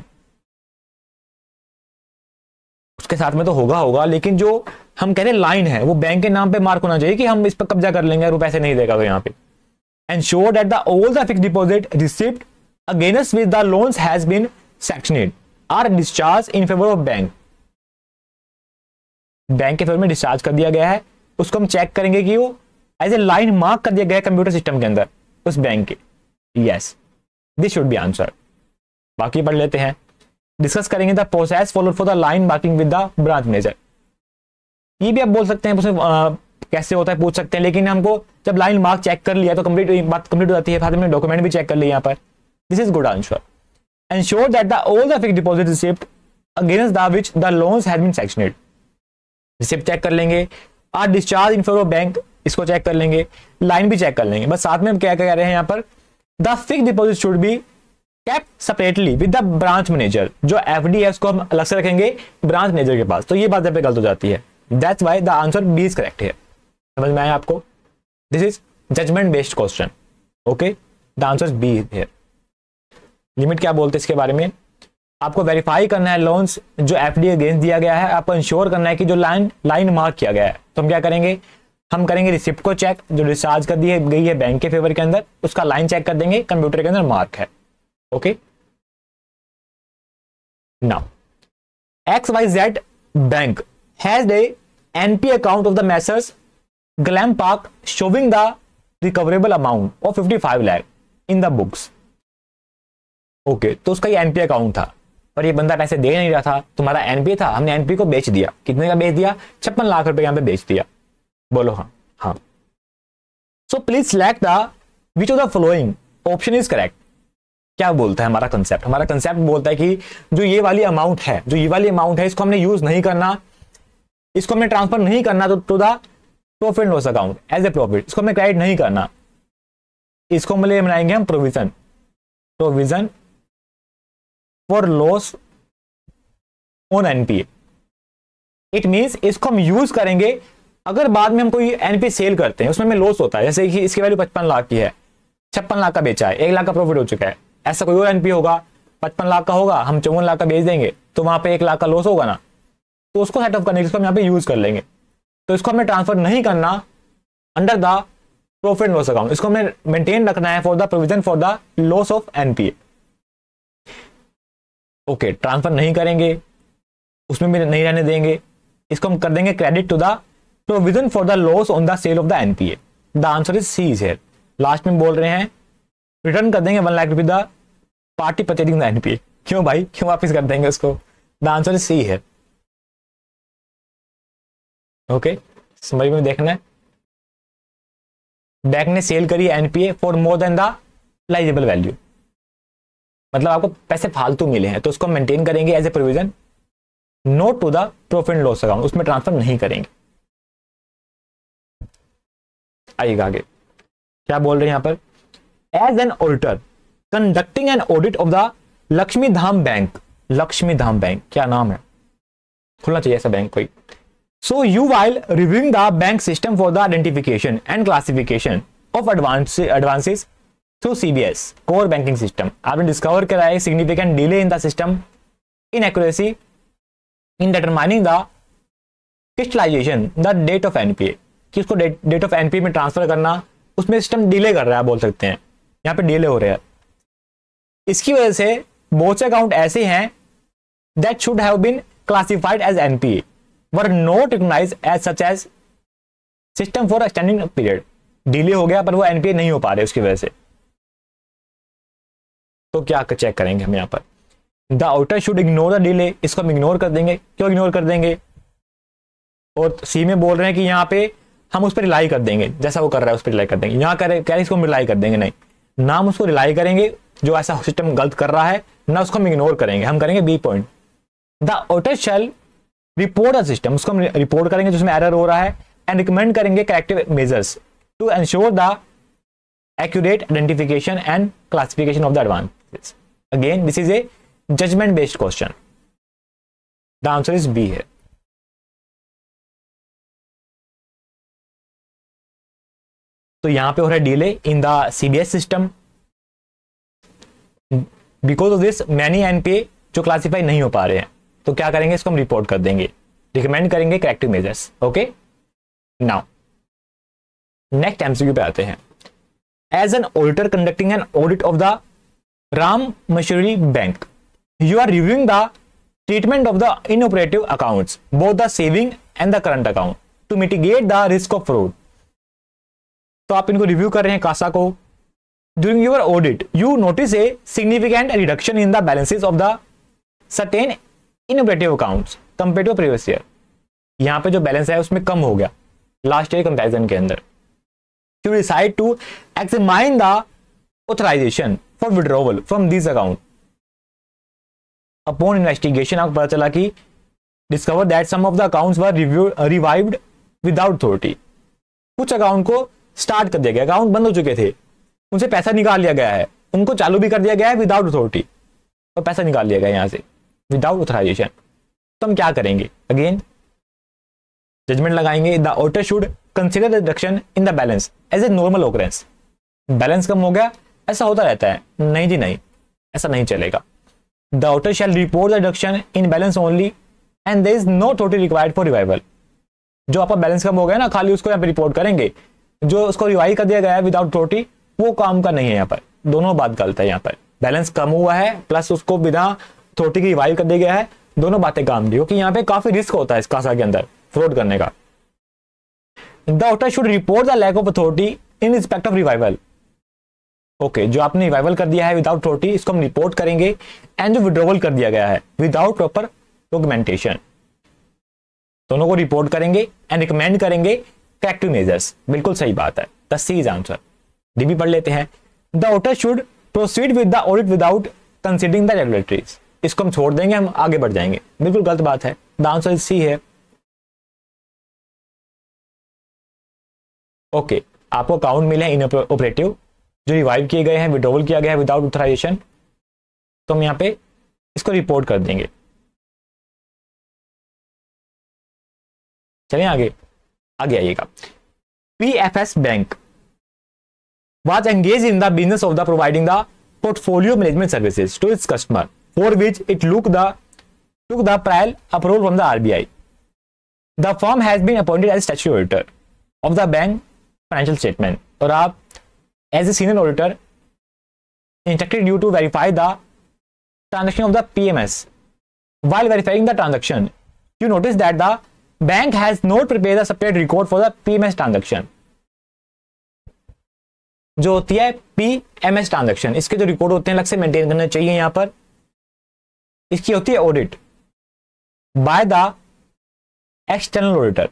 उसके साथ में तो होगा, लेकिन जो हम कह रहे हैं लाइन है वो बैंक के नाम पे मार्क होना चाहिए कि हम इस पर कब्जा कर लेंगे, वो पैसे नहीं देगा तो यहाँ पे। Ensure that the all the fixed deposit receipt against with the loans has been sanctioned are discharge in favour of bank. Bank के फेवर में डिस्चार्ज कर दिया गया है, उसको हम चेक करेंगे कि वो एज ए लाइन मार्क कर दिया गया है कंप्यूटर सिस्टम के अंदर उस बैंक के। Yes, this should be answer. बाकी पढ़ लेते हैं। डिस्कस करेंगे the process followed for the line marking with the branch manager. ये भी आप बोल सकते हैं कैसे होता है पूछ सकते हैं, लेकिन हमको जब लाइन मार्क चेक कर लिया तो बात कंप्लीट हो जाती है। हमने डॉक्यूमेंट भी चेक कर लिया यहाँ पर। This is good answer. Ensure that the all the fixed deposit receipt against the which the loans has been sanctioned. Receipt check कर लेंगे, are discharge in favour of bank, इसको चेक कर लेंगे, लाइन भी चेक कर लेंगे। बस साथ में हम क्या कह रहे हैं यहाँ पर, the fixed deposit should be kept separately with the branch manager। जो एफडी है उसको हम अलग से रखेंगे ब्रांच मैनेजर के पास। तो ये बात यहाँ पे गलत हो जाती है। That's why the answer B is correct है। समझ में आया आपको? This is judgment based question। Okay, the answer is B here। Limit क्या बोलते हैं इसके बारे में? आपको वेरीफाई करना है लोन्स जो एफडी अगेंस्ट दिया गया है, आपको इंश्योर करना है कि जो लाइन मार्क किया गया है। तो हम क्या करेंगे, हम करेंगे रिसिप्ट को चेक, जो डिस्चार्ज कर दी गई है बैंक के फेवर के अंदर, उसका लाइन चेक कर देंगे, कंप्यूटर के अंदर मार्क है। Okay, now XYZ Bank has a NP account of the Messrs Glam Park showing the recoverable amount of 55 lakh in the books। Okay, तो उसका ये NP अकाउंट था पर ये बंदा पैसे दे नहीं रहा था। तुम्हारा NP था, हमने NP को बेच दिया। कितने का बेच दिया? 56 लाख रुपए यहाँ पे बेच दिया। बोलो हाँ। So please select the which of the following option is correct। क्या बोलता है हमारा कंसेप्ट? हमारा कंसेप्ट बोलता है कि जो ये वाली अमाउंट है, इसको हमने यूज नहीं करना, इसको हमने ट्रांसफर नहीं करना to the profit and loss account as a profit, इसको हमने क्रेडिट नहीं करना, इसको बनाएंगे हम provision for loss on NPA. It means इसको हम यूज करेंगे अगर बाद में हम कोई एनपीए सेल करते हैं, उसमें हमें लॉस होता है। जैसे कि इसकी वैल्यू 55 लाख की है, 56 लाख का बेचा है, 1 लाख का प्रॉफिट हो चुका है। ऐसा कोई और एनपी होगा 55 लाख का होगा, हम 54 लाख का बेच देंगे तो वहां पे 1 लाख का लॉस होगा ना। तो उसको सेटअप करने के लिए हम यहाँ पे यूज कर लेंगे। तो इसको हमें ट्रांसफर नहीं करना under the profit and loss account, इसको हमें मेंटेन रखना है for the provision for the loss of NPA. Okay, transfer नहीं करेंगे, उसमें भी नहीं रहने देंगे, इसको हम कर देंगे credit to the provision for the loss on the sale of the NPA. The answer is C is here. Last में बोल रहे हैं रिटर्न कर देंगे 1 लाख रुपए the party purchasing the NPA. क्यों भाई, क्यों वापस कर देंगे उसको? द आंसर इज सी है। ओके, समझ में देखना है। बैंक ने सेल करी NPA for more than the realisable value, मतलब आपको पैसे फालतू मिले हैं तो उसको मेंटेन करेंगे as a provision, not to the profit and loss account, उसमें ट्रांसफर नहीं करेंगे। आइएगा आगे क्या बोल रहे हैं यहां पर, as an auditor conducting an audit of the Lakshmi Dham bank, Lakshmi Dham bank क्या नाम है, खुलना चाहिए ऐसा बैंक कोई। So you while reviewing the bank system for the identification and classification of advances through CBS core banking system, आपने डिस्कवर करा है significant delay in the system inaccuracy in determining the crystallisation the date of NPA, कि उसको date of NPA में transfer करना, उसमें system delay कर रहा है, बोल सकते हैं यहाँ पे डिले हो रहा है। इसकी वजह से बहुत से अकाउंट ऐसे हैं that should have been classified as NPA were not recognised as such as system for extending period, delay हो गया पर वो एनपीए नहीं हो पा रहे उसकी वजह से। तो क्या चेक करेंगे हम यहाँ पर, the auditor should ignore the delay, इसको हम इग्नोर कर देंगे। क्यों इग्नोर कर देंगे, और सी में बोल रहे हैं कि यहाँ पे हम उस पर रिलाई कर देंगे, जैसा वो कर रहा है उस पर रिलाई कर देंगे, यहाँ कह रहे इसको हम रिलाई कर देंगे, नहीं ना हम उसको रिलाई करेंगे जो ऐसा सिस्टम गलत कर रहा है, ना उसको हम इग्नोर करेंगे, हम करेंगे B point, the auditor shall report the system, उसको हम रिपोर्ट करेंगे जिसमें एरर हो रहा है, एंड रिकमेंड करेंगे corrective measures to ensure the accurate identification and classification of the advances. Again this is a judgement based question, the answer is B है। तो यहां पे हो रहा है delay in the CBS system, because of this many NPA जो classify नहीं हो पा रहे हैं, तो क्या करेंगे, इसको हम रिपोर्ट कर देंगे, रिकमेंड करेंगे corrective measures. Okay, now next MCQ पे आते हैं। As an auditor conducting an audit of the Ram Mashuri bank, you are reviewing the treatment of the inoperative accounts both the saving and the current account to mitigate the risk of fraud. तो आप इनको review कर रहे हैं CASA को। During your audit you notice a significant reduction in the balances of the certain inoperative accounts compare to previous year, यहां पे जो बैलेंस है उसमें कम हो गया लास्ट ईयर कंपैरिजन के अंदर। You decide to examine the authorisation for withdrawal from this account. Upon investigation आपको पता चला कि discover that some of the accounts were revived without authority, कुछ अकाउंट को स्टार्ट कर दिया गया, अकाउंट बंद हो चुके थे, उनसे पैसा निकाल लिया गया है, उनको चालू भी कर दिया गया है विदाउट अथॉरिटी, और पैसा निकाल लिया गया यहां से विदाउट ऑथराइजेशन। तो हम क्या करेंगे, अगेन जजमेंट लगाएंगे, the auditor should consider the reduction in the balance as a normal occurrence, balance कम हो गया ऐसा होता रहता है, नहीं जी नहीं ऐसा नहीं चलेगा। The auditor shall report the reduction in balance only and there is no authority required for revival, जो आपका बैलेंस कम हो गया ना खाली उसको यहाँ पे रिपोर्ट करेंगे, जो उसको रिवाइव कर दिया गया है विदाउट अथॉरिटी वो काम का नहीं है। यहाँ पर दोनों बात गलत है, यहाँ पर बैलेंस कम हुआ है प्लस उसको बिना अथॉरिटी की रिवाइव कर दिया गया है, दोनों बातें काम दी, क्योंकि यहाँ पे काफी रिस्क होता है इस कासा के अंदर फ्रॉड करने का। The auditor should report the lack of authority in respect of revival, okay जो आपने रिवाइवल कर दिया है विदाउट अथॉरिटी इसको हम रिपोर्ट करेंगे, एंड जो विड्रॉवल कर दिया गया है विदाउट प्रॉपर डॉक्यूमेंटेशन, दोनों को रिपोर्ट करेंगे एंड रिकमेंड करेंगे करेक्टिव मेजर्स। बिल्कुल सही बात है, the C is answer. D भी पढ़ लेते हैं। The auditor should proceed with the audit without considering the regulatories, इसको हम छोड़ देंगे, हम आगे बढ़ जाएंगे, बिल्कुल गलत बात है, द आंसर इज सी है। ओके आपको अकाउंट मिले हैं इनऑपरेटिव जो रिवाइव किए गए हैं, विड्रॉवल किया गया है विदाउट ऑथराइजेशन, तो हम यहाँ पे इसको रिपोर्ट कर देंगे। चलिए आगे आगे आइएगा। PFS bank was engaged in the business of the providing the portfolio management services to its customer, for which it took the prior approval from the RBI. The firm has been appointed as statutory auditor of the bank financial statement, और आप as a senior auditor instructed you to verify the transaction of the PMS. While verifying the transaction, you notice that the bank has not prepared a separate record for the PMS transaction. जो होती है PMS transaction, इसके जो record होते हैं अलग से maintain करने चाहिए। यहां पर इसकी होती है audit by the external auditor,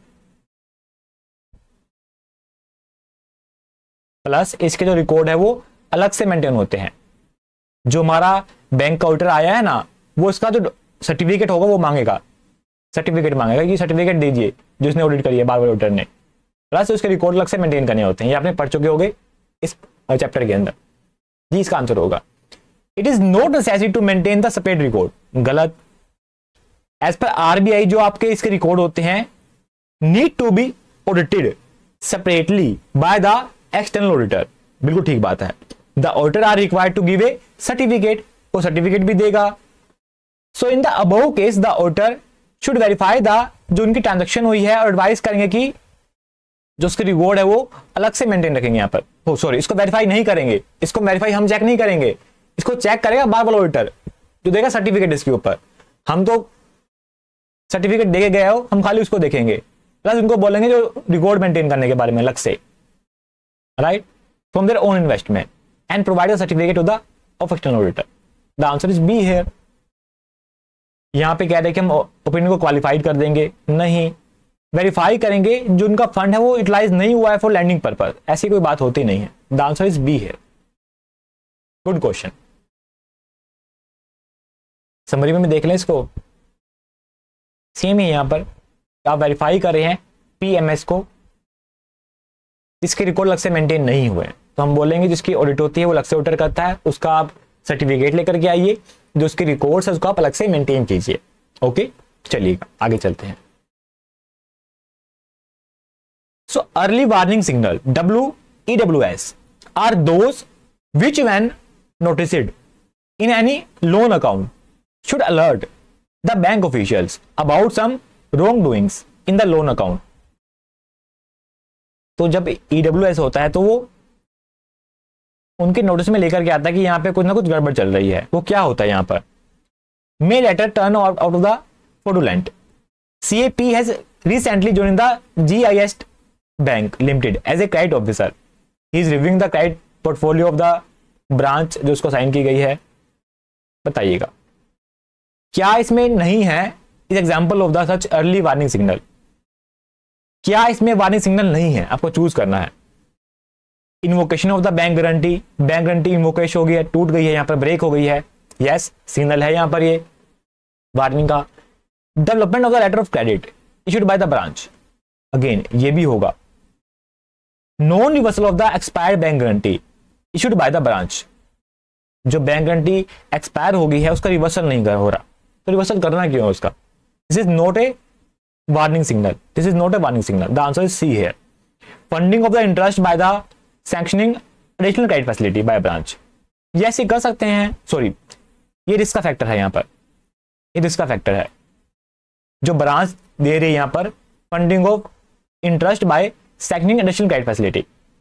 plus इसके जो रिकॉर्ड है वो अलग से मेंटेन होते हैं जो हमारा बैंक का ऑडिटर आया है ना, वो इसका जो सर्टिफिकेट होगा वो मांगेगा, सर्टिफिकेट मांगेगा कि सर्टिफिकेट दीजिए जो इसने ऑडिट करी है बार बार ऑडिटर ने, प्लस उसके रिकॉर्ड अलग से मेंटेन करने होते हैं। ये आपने पढ़ चुके होंगे इस चैप्टर के अंदर। जी इसका आंसर होगा it is not necessary to maintain the separate record, गलत। एज पर आरबीआई जो आपके इसके रिकॉर्ड होते हैं need to be audited separately by the external auditor, बिल्कुल ठीक बात है। The auditor are required to give a certificate, वो सर्टिफिकेट भी देगा। So in the above case the auditor should verify the, जो उनकी ट्रांजेक्शन हुई है, और एडवाइस करेंगे कि जो उसके रिवॉर्ड है वो अलग से मेंटेन रखेंगे यहाँ पर। हो सॉरी, इसको वेरीफाई नहीं करेंगे, इसको वेरीफाई हम चेक नहीं करेंगे, इसको चेक करेगा बार बार ऑडिटर जो देगा सर्टिफिकेट इसके ऊपर। हम तो सर्टिफिकेट देके गए हो, हम खाली उसको देखेंगे, प्लस उनको बोलेंगे जो रिकॉर्ड मेंटेन करने के बारे में अलग से, right, from their own investment and provide the certificate to the of external auditor. The answer is B here. यहां पे कह रहे हैं कि हम ओपिनियन को क्वालिफाइड कर देंगे, नहीं, वेरीफाई करेंगे जो उनका फंड है वो यूटिलाइज नहीं हुआ है फॉर लैंडिंग पर्पज, ऐसी कोई बात होती नहीं है। The answer is B here. Good question. Summary में देख लें इसको, सेम ही यहां पर आप वेरीफाई कर रहे हैं पीएमएस को, इसके रिकॉर्ड अलग से मेंटेन नहीं हुए, तो हम बोलेंगे जिसकी ऑडिट होती है वो अलग से ऑडिटर करता है, उसका आप सर्टिफिकेट लेकर के आइए, जो उसके रिकॉर्ड्स है उसको आप अलग से मेंटेन कीजिए। ओके, चलिएगा आगे चलते हैं। So early warning signal WEWS are those which when noticed in any loan account should alert the bank officials about some wrongdoings in the loan account। तो जब EWS होता है तो वो उनके नोटिस में लेकर के आता है कि यहाँ पे कुछ ना कुछ गड़बड़ चल रही है। वो क्या होता है यहाँ पर, may letter turn out of the fraudulent। CAP has recently joined the GIS Bank Limited as a credit officer। He is reviewing the credit portfolio of the branch जो उसको साइन की गई है। बताइएगा क्या इसमें नहीं है इस example of the such early warning signal, क्या इसमें वार्निंग सिग्नल नहीं है, आपको चूज करना है। Invocation of the bank guarantee, bank guarantee invocation हो गई है, टूट गई है, यहां पर ब्रेक हो गई है, यस सिग्नल है यहां पर ये वार्निंग का। Development of the letter of credit issued by the branch, again ये भी होगा। Non reversal of the expired bank guarantee issued by the branch, जो बैंक गारंटी एक्सपायर हो गई है उसका रिवर्सल नहीं हो रहा, तो रिवर्सल करना क्यों है उसका। This is not a warning signal, this is not a warning signal. The answer is C here. Funding of the interest by the sanctioning additional credit facility by branch, yes ये कर सकते हैं, sorry ये risk का factor है, यहां पर ये रिस्क का फैक्टर है जो ब्रांच दे रही है यहां पर। Funding of interest by sanctioning additional credit facility,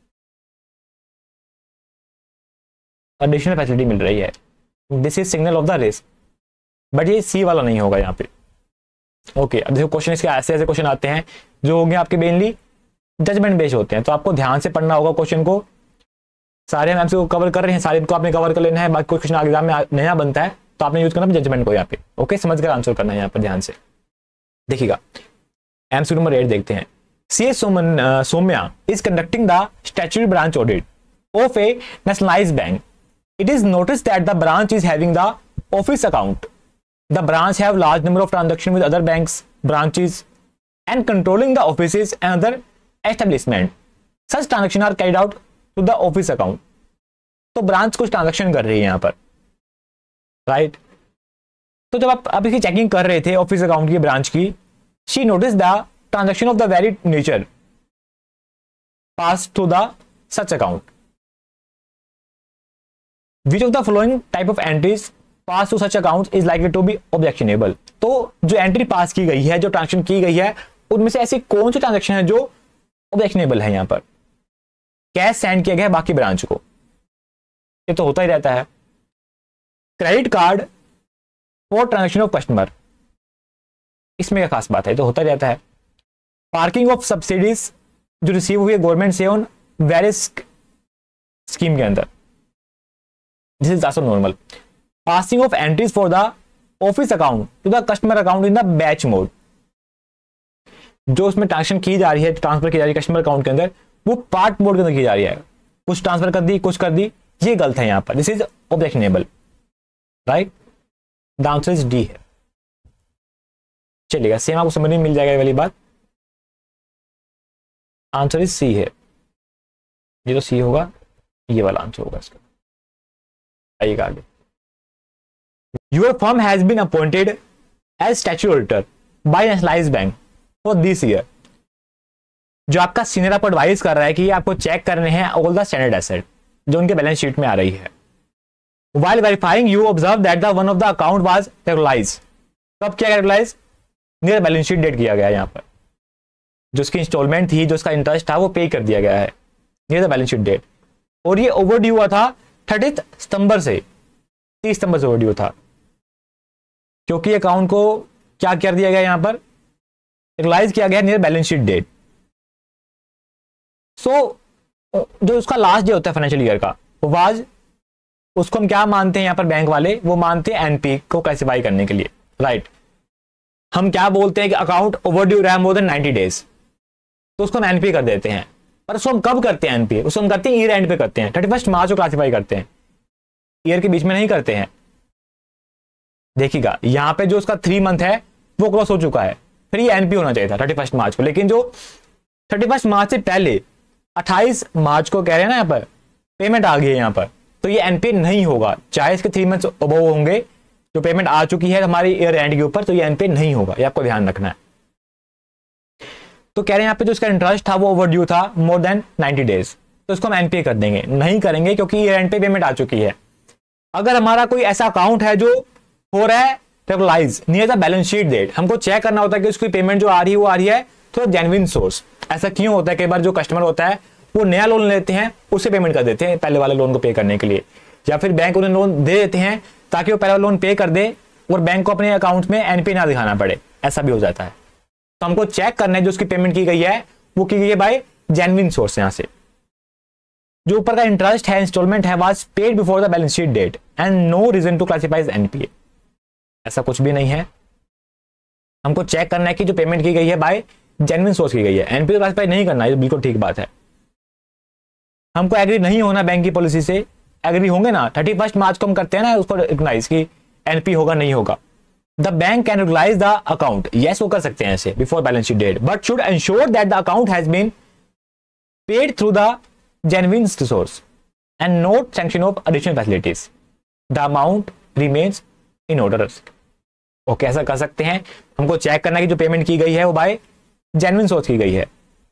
additional facility मिल रही है, this is signal of the risk, but ये सी वाला नहीं होगा यहाँ पे। ओके, अब देखो क्वेश्चन इसके ऐसे ऐसे क्वेश्चन आते हैं जो होंगे आपके मेनली जजमेंट बेस्ड होते हैं, तो आपको ध्यान से पढ़ना होगा क्वेश्चन को। सारे हम एमसीक्यू कवर कर रहे हैं, सारे इनको आपने कवर कर लेना है, बाकी कोई क्वेश्चन एग्जाम में नया बनता है तो आपने यूज करना जजमेंट को यहाँ पे। ओके, समझ कर आंसर करना है यहाँ पर ध्यान से। देखिएगा एमसीक्यू नंबर 8 देखते हैं। CA Saumya is conducting the statutory branch audit of a nationalised bank. It is noticed that the branch is having the office account. The branch have large number of transactions with other banks, branches, and controlling the offices and other establishment. Such transactions are carried out to the office account. तो branch कुछ transaction कर रही है यहाँ पर, right. तो जब आप इसकी चेकिंग कर रहे थे ऑफिस अकाउंट की ब्रांच की, she noticed the transaction of the very nature passed to the such account. Which of the following type of entries pass to such accounts is likely to be objectionable? तो जो entry पास की गई है, जो transaction की गई है, उनमें से ऐसी कौन सी ट्रांजेक्शन है जो ऑब्जेक्शनेबल है। यहां पर कैश सेंड किया गया है बाकी ब्रांच को, ये तो होता ही रहता है। Credit card for transaction of customer, इसमें क्या खास बात है, तो होता ही रहता है। पार्किंग ऑफ सब्सिडीज जो रिसीव हुई है गवर्नमेंट से ऑन वेरियस स्कीम के अंदर, this is also normal. Passing of entries for the office account to the customer account in the batch mode, जो उसमें ट्रांजेक्शन की जा रही है, ट्रांसफर की जा रही है कस्टमर अकाउंट के अंदर, वो पार्ट मोड के अंदर की जा रही है, कुछ ट्रांसफर कर दी कुछ कर दी, ये गलत है यहाँ पर, this is objectionable. Right, the answer is D है। चलिएगा, सेम आपको समझ में मिल जाएगा ये वाली बात। आंसर इज सी है, ये तो सी होगा, ये वाला आंसर होगा इसका। आइएगा आगे। Your firm has been appointed as statutory auditor by nationalised bank for this year. जो आपका सीनियर आपको एडवाइस कर रहा है कि आपको चेक करने हैं ऑल द स्टैंडर्ड एसेट जो उनके बैलेंस शीट में आ रही है। While verifying, you observe that the one of the account was regularized. कब क्या regularise? Near balance sheet date किया गया है यहाँ पर। जो उसकी इंस्टॉलमेंट थी, जो उसका इंटरेस्ट था, वो पे कर दिया गया है near the balance sheet date. और ये ओवरड्यू हुआ था 30 सितंबर से, 30 सितंबर से ओवरड्यू था, क्योंकि अकाउंट को क्या कर दिया गया यहाँ पर, रेगुलाइज किया गया near balance sheet date. So जो उसका लास्ट डे होता है फाइनेंशियल ईयर का, वो वाज, उसको हम क्या मानते हैं यहाँ पर बैंक वाले, वो मानते हैं एनपी को क्लासिफाई करने के लिए, राइट। हम क्या बोलते हैं कि अकाउंट ओवरड्यू रहा है मोर देन 90 डेज, तो उसको हम एनपी कर देते हैं। पर उसको हम कब करते हैं एनपी? उसको हम करते हैं ईयर एंड पे करते हैं, 31 मार्च को क्लासिफाई करते हैं, ईयर के बीच में नहीं करते हैं। देखिएगा यहाँ पे जो उसका 3 मंथ है वो क्रॉस हो चुका है, फिर ये एनपी होना चाहिए था 31 मार्च को। लेकिन जो 31 मार्च से पहले 28 मार्च को कह रहे हैं ना यहाँ पर पेमेंट आ गई है यहाँ पर, तो ये एनपी नहीं होगा, चाहे इसके 3 मंथ्स अबव होंगे, जो पेमेंट आ चुकी है हमारी ईयर एंड के ऊपर, तो ये एनपी नहीं होगा, ये आपको ध्यान रखना है। तो कह रहे हैं यहाँ पे जो इसका इंटरेस्ट था वो ओवरड्यू था मोर देन 90 डेज, तो इसको हम एनपी कर देंगे, नहीं करेंगे क्योंकि ईयर एंड पे पेमेंट आ चुकी है। अगर हमारा कोई ऐसा अकाउंट है जो हो रहा है regularise near the balance sheet date, हमको चेक करना होता है कि उसकी पेमेंट जो आ रही है वो आ रही है थोड़ा जेन्युइन सोर्स। ऐसा क्यों होता है, कई बार जो कस्टमर होता है वो नया लोन लेते हैं, उससे पेमेंट कर देते हैं पहले वाले लोन को पे करने के लिए, या फिर बैंक उन्हें लोन दे देते हैं ताकि वो पहले वाला लोन पे कर दे और बैंक को अपने अकाउंट में एनपी ना दिखाना पड़े, ऐसा भी हो जाता है। तो हमको चेक करना है जो उसकी पेमेंट की गई है वो की गई है बाय जेन्युइन सोर्स। यहां से जो ऊपर का इंटरेस्ट है, इंस्टॉलमेंट है, was paid before the balance sheet date and no reason to classify as NPA, ऐसा कुछ भी नहीं है। हमको चेक करना है कि जो पेमेंट की गई है बाय जेन्युइन सोर्स की गई है, एनपीए क्लासिफाई नहीं करना है, बिल्कुल ठीक बात है। हमको एग्री नहीं होना बैंक की पॉलिसी से, एग्री होंगे ना 31 मार्च को हम करते हैं ना उसको रिकॉग्नाइज कि एनपी होगा नहीं होगा। The bank can regularise the account, yes वो कर सकते हैं ऐसे before balance sheet date, but should ensure that the account has been paid through the genuine source and not sanction of additional facilities, the amount remains in order. Okay, ऐसा कर सकते हैं। हमको चेक करना है कि जो पेमेंट की गई है वो बाय जेन्युइन सोर्स की गई है।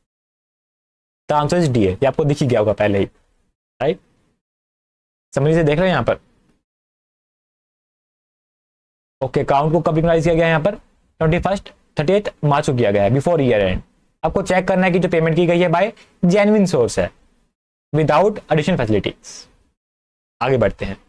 द आंसर इज डी है, ये आपको दिख ही गया होगा पहले ही, राइट। समझ से देख रहे हैं यहाँ पर। ओके, अकाउंट को कब रिकॉग्नाइज किया गया है यहाँ पर 30 मार्च को किया गया है बिफोर ईयर एंड। आपको चेक करना है कि जो पेमेंट की गई है बाय जेन्युइन सोर्स है विदाउट एडिशनल फैसिलिटीज। आगे बढ़ते हैं,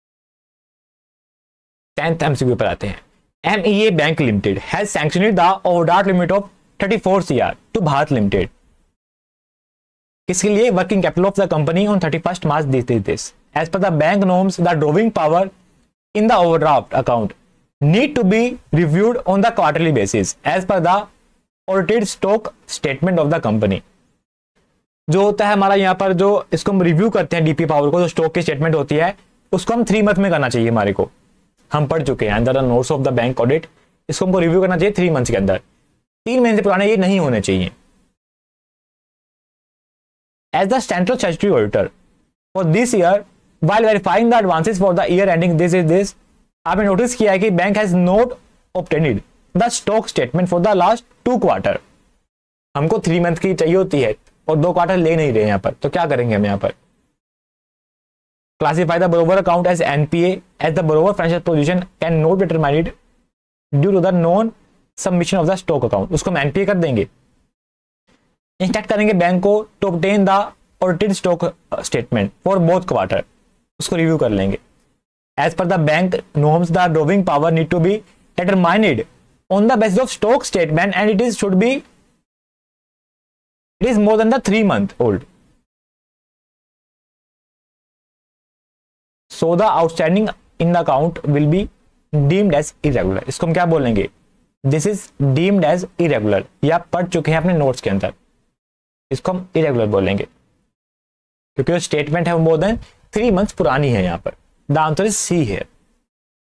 10th एमसीक्यू पर आते हैं। MEA bank limited has sanctioned the overdraft limit of 34 CR to Bharat limited. किसके लिए? Working capital of the company on 31 March this. As per the bank norms the drawing power in the overdraft account need to be reviewed on the quarterly basis as per the audited stock statement of the company। जो होता है हमारा यहाँ पर, जो इसको हम review करते हैं डीपी पावर को, जो स्टॉक की स्टेटमेंट होती है उसको हम 3 मंथ में करना चाहिए हमारे को। हम पढ़ चुके हैं under the notes of the bank audit, इसको हमको रिव्यू करना चाहिए 3 मंथ्स के अंदर। 3 महीने से पुराने ये नहीं होने चाहिए। As the central statutory auditor for this year while verifying the advances for the year ending this is this, आपने नोटिस किया है कि bank has not obtained the stock statement for the last 2 quarter. हमको 3 month की चाहिए होती है और 2 क्वार्टर ले नहीं रहे यहाँ पर, तो क्या करेंगे हम यहाँ पर? Classify the borrower account as NPA as the borrower financial position can not be determined due to the non submission of the stock account, उसको हम एनपीए कर देंगे। इंस्ट्रक्ट करेंगे बैंक को to obtain the audited stock statement for both quarter, उसको review कर लेंगे। As per the bank norms, the drawing power need to be determined on the basis of stock statement, and it is more than the 3 month old. So the outstanding in the account will be deemed as irregular. इसको हम क्या बोलेंगे? This is deemed as irregular. ये आप पढ़ चुके हैं अपने नोट्स के अंदर, इसको हम irregular बोलेंगे क्योंकि जो स्टेटमेंट है वो more than 3 months पुरानी है यहाँ पर। The answer is C here.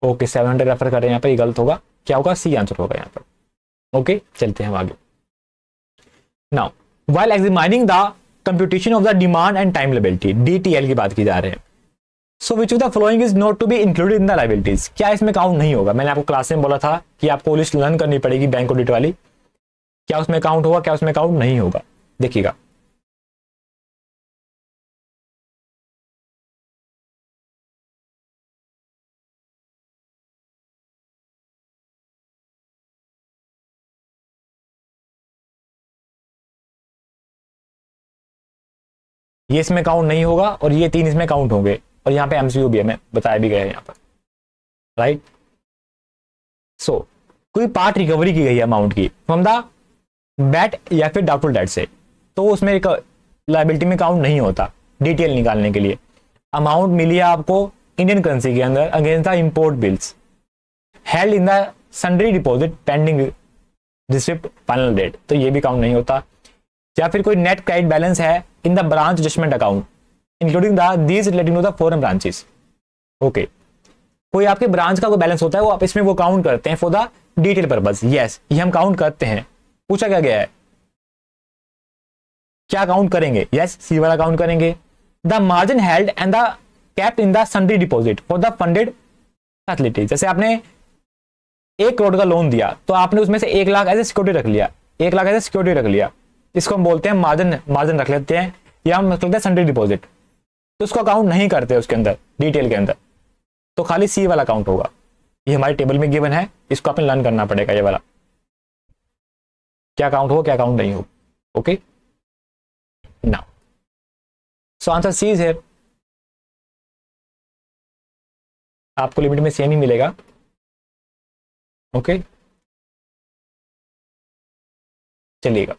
Okay 700 refer कर रहे हैं यहाँ पर, ये गलत होगा, क्या होगा, सी आंसर होगा यहाँ पर। ओके चलते हैं आगे। Now while examining the computation of the demand and time liability, DTL की बात की जा रहे हैं। So which of the following is not to be included in the liabilities, क्या इसमें काउंट नहीं होगा? मैंने आपको क्लास में बोला था कि आपको लिस्ट लर्न करनी पड़ेगी बैंक ऑडिट वाली, क्या उसमें काउंट होगा, क्या उसमें काउंट नहीं होगा, देखिएगा। ये इसमें काउंट नहीं होगा और ये 3 इसमें काउंट होंगे, और यहाँ पे एमसीक्यू भी हमें बताया भी गया है यहाँ पर, राइट। सो कोई पार्ट रिकवरी की गई है अमाउंट की फ्रॉम द बैट या फिर डाउटफुल डेट से, तो उसमें एक लायबिलिटी में काउंट नहीं होता। डिटेल निकालने के लिए अमाउंट मिली है आपको इंडियन करेंसी के अंदर against the import bills held in the sundry deposit pending receipt final date, तो ये भी काउंट नहीं होता। या फिर कोई नेट क्रेडिट बैलेंस है in the branch adjustment account including the these relating to the foreign branches. Okay, कोई आपके ब्रांच का कोई बैलेंस होता है, वो आप इसमें वो काउंट करते हैं for the detail purpose. Yes, ये हम काउंट करते हैं। पूछा क्या गया है, क्या काउंट करेंगे? यस, सी वाला काउंट करेंगे। The margin held and the capped in the sundry deposit for the funded facility, जैसे आपने 1 करोड़ का लोन दिया तो आपने उसमें से 1 लाख एज ए सिक्योरिटी रख लिया, 1 लाख एज ए सिक्योरिटी रख लिया, इसको हम बोलते हैं मार्जिन रख लेते हैं, या हम रख लेते हैं सन्ड्री डिपॉजिट, तो उसको काउंट नहीं करते उसके अंदर, डिटेल के अंदर, तो खाली सी वाला काउंट होगा। ये हमारे टेबल में गिवन है, इसको आपने लर्न करना पड़ेगा, ये वाला क्या काउंट हो क्या काउंट नहीं हो। Okay, now so answer C is here. आपको लिमिट में सेम ही मिलेगा। ओके, चलिएगा।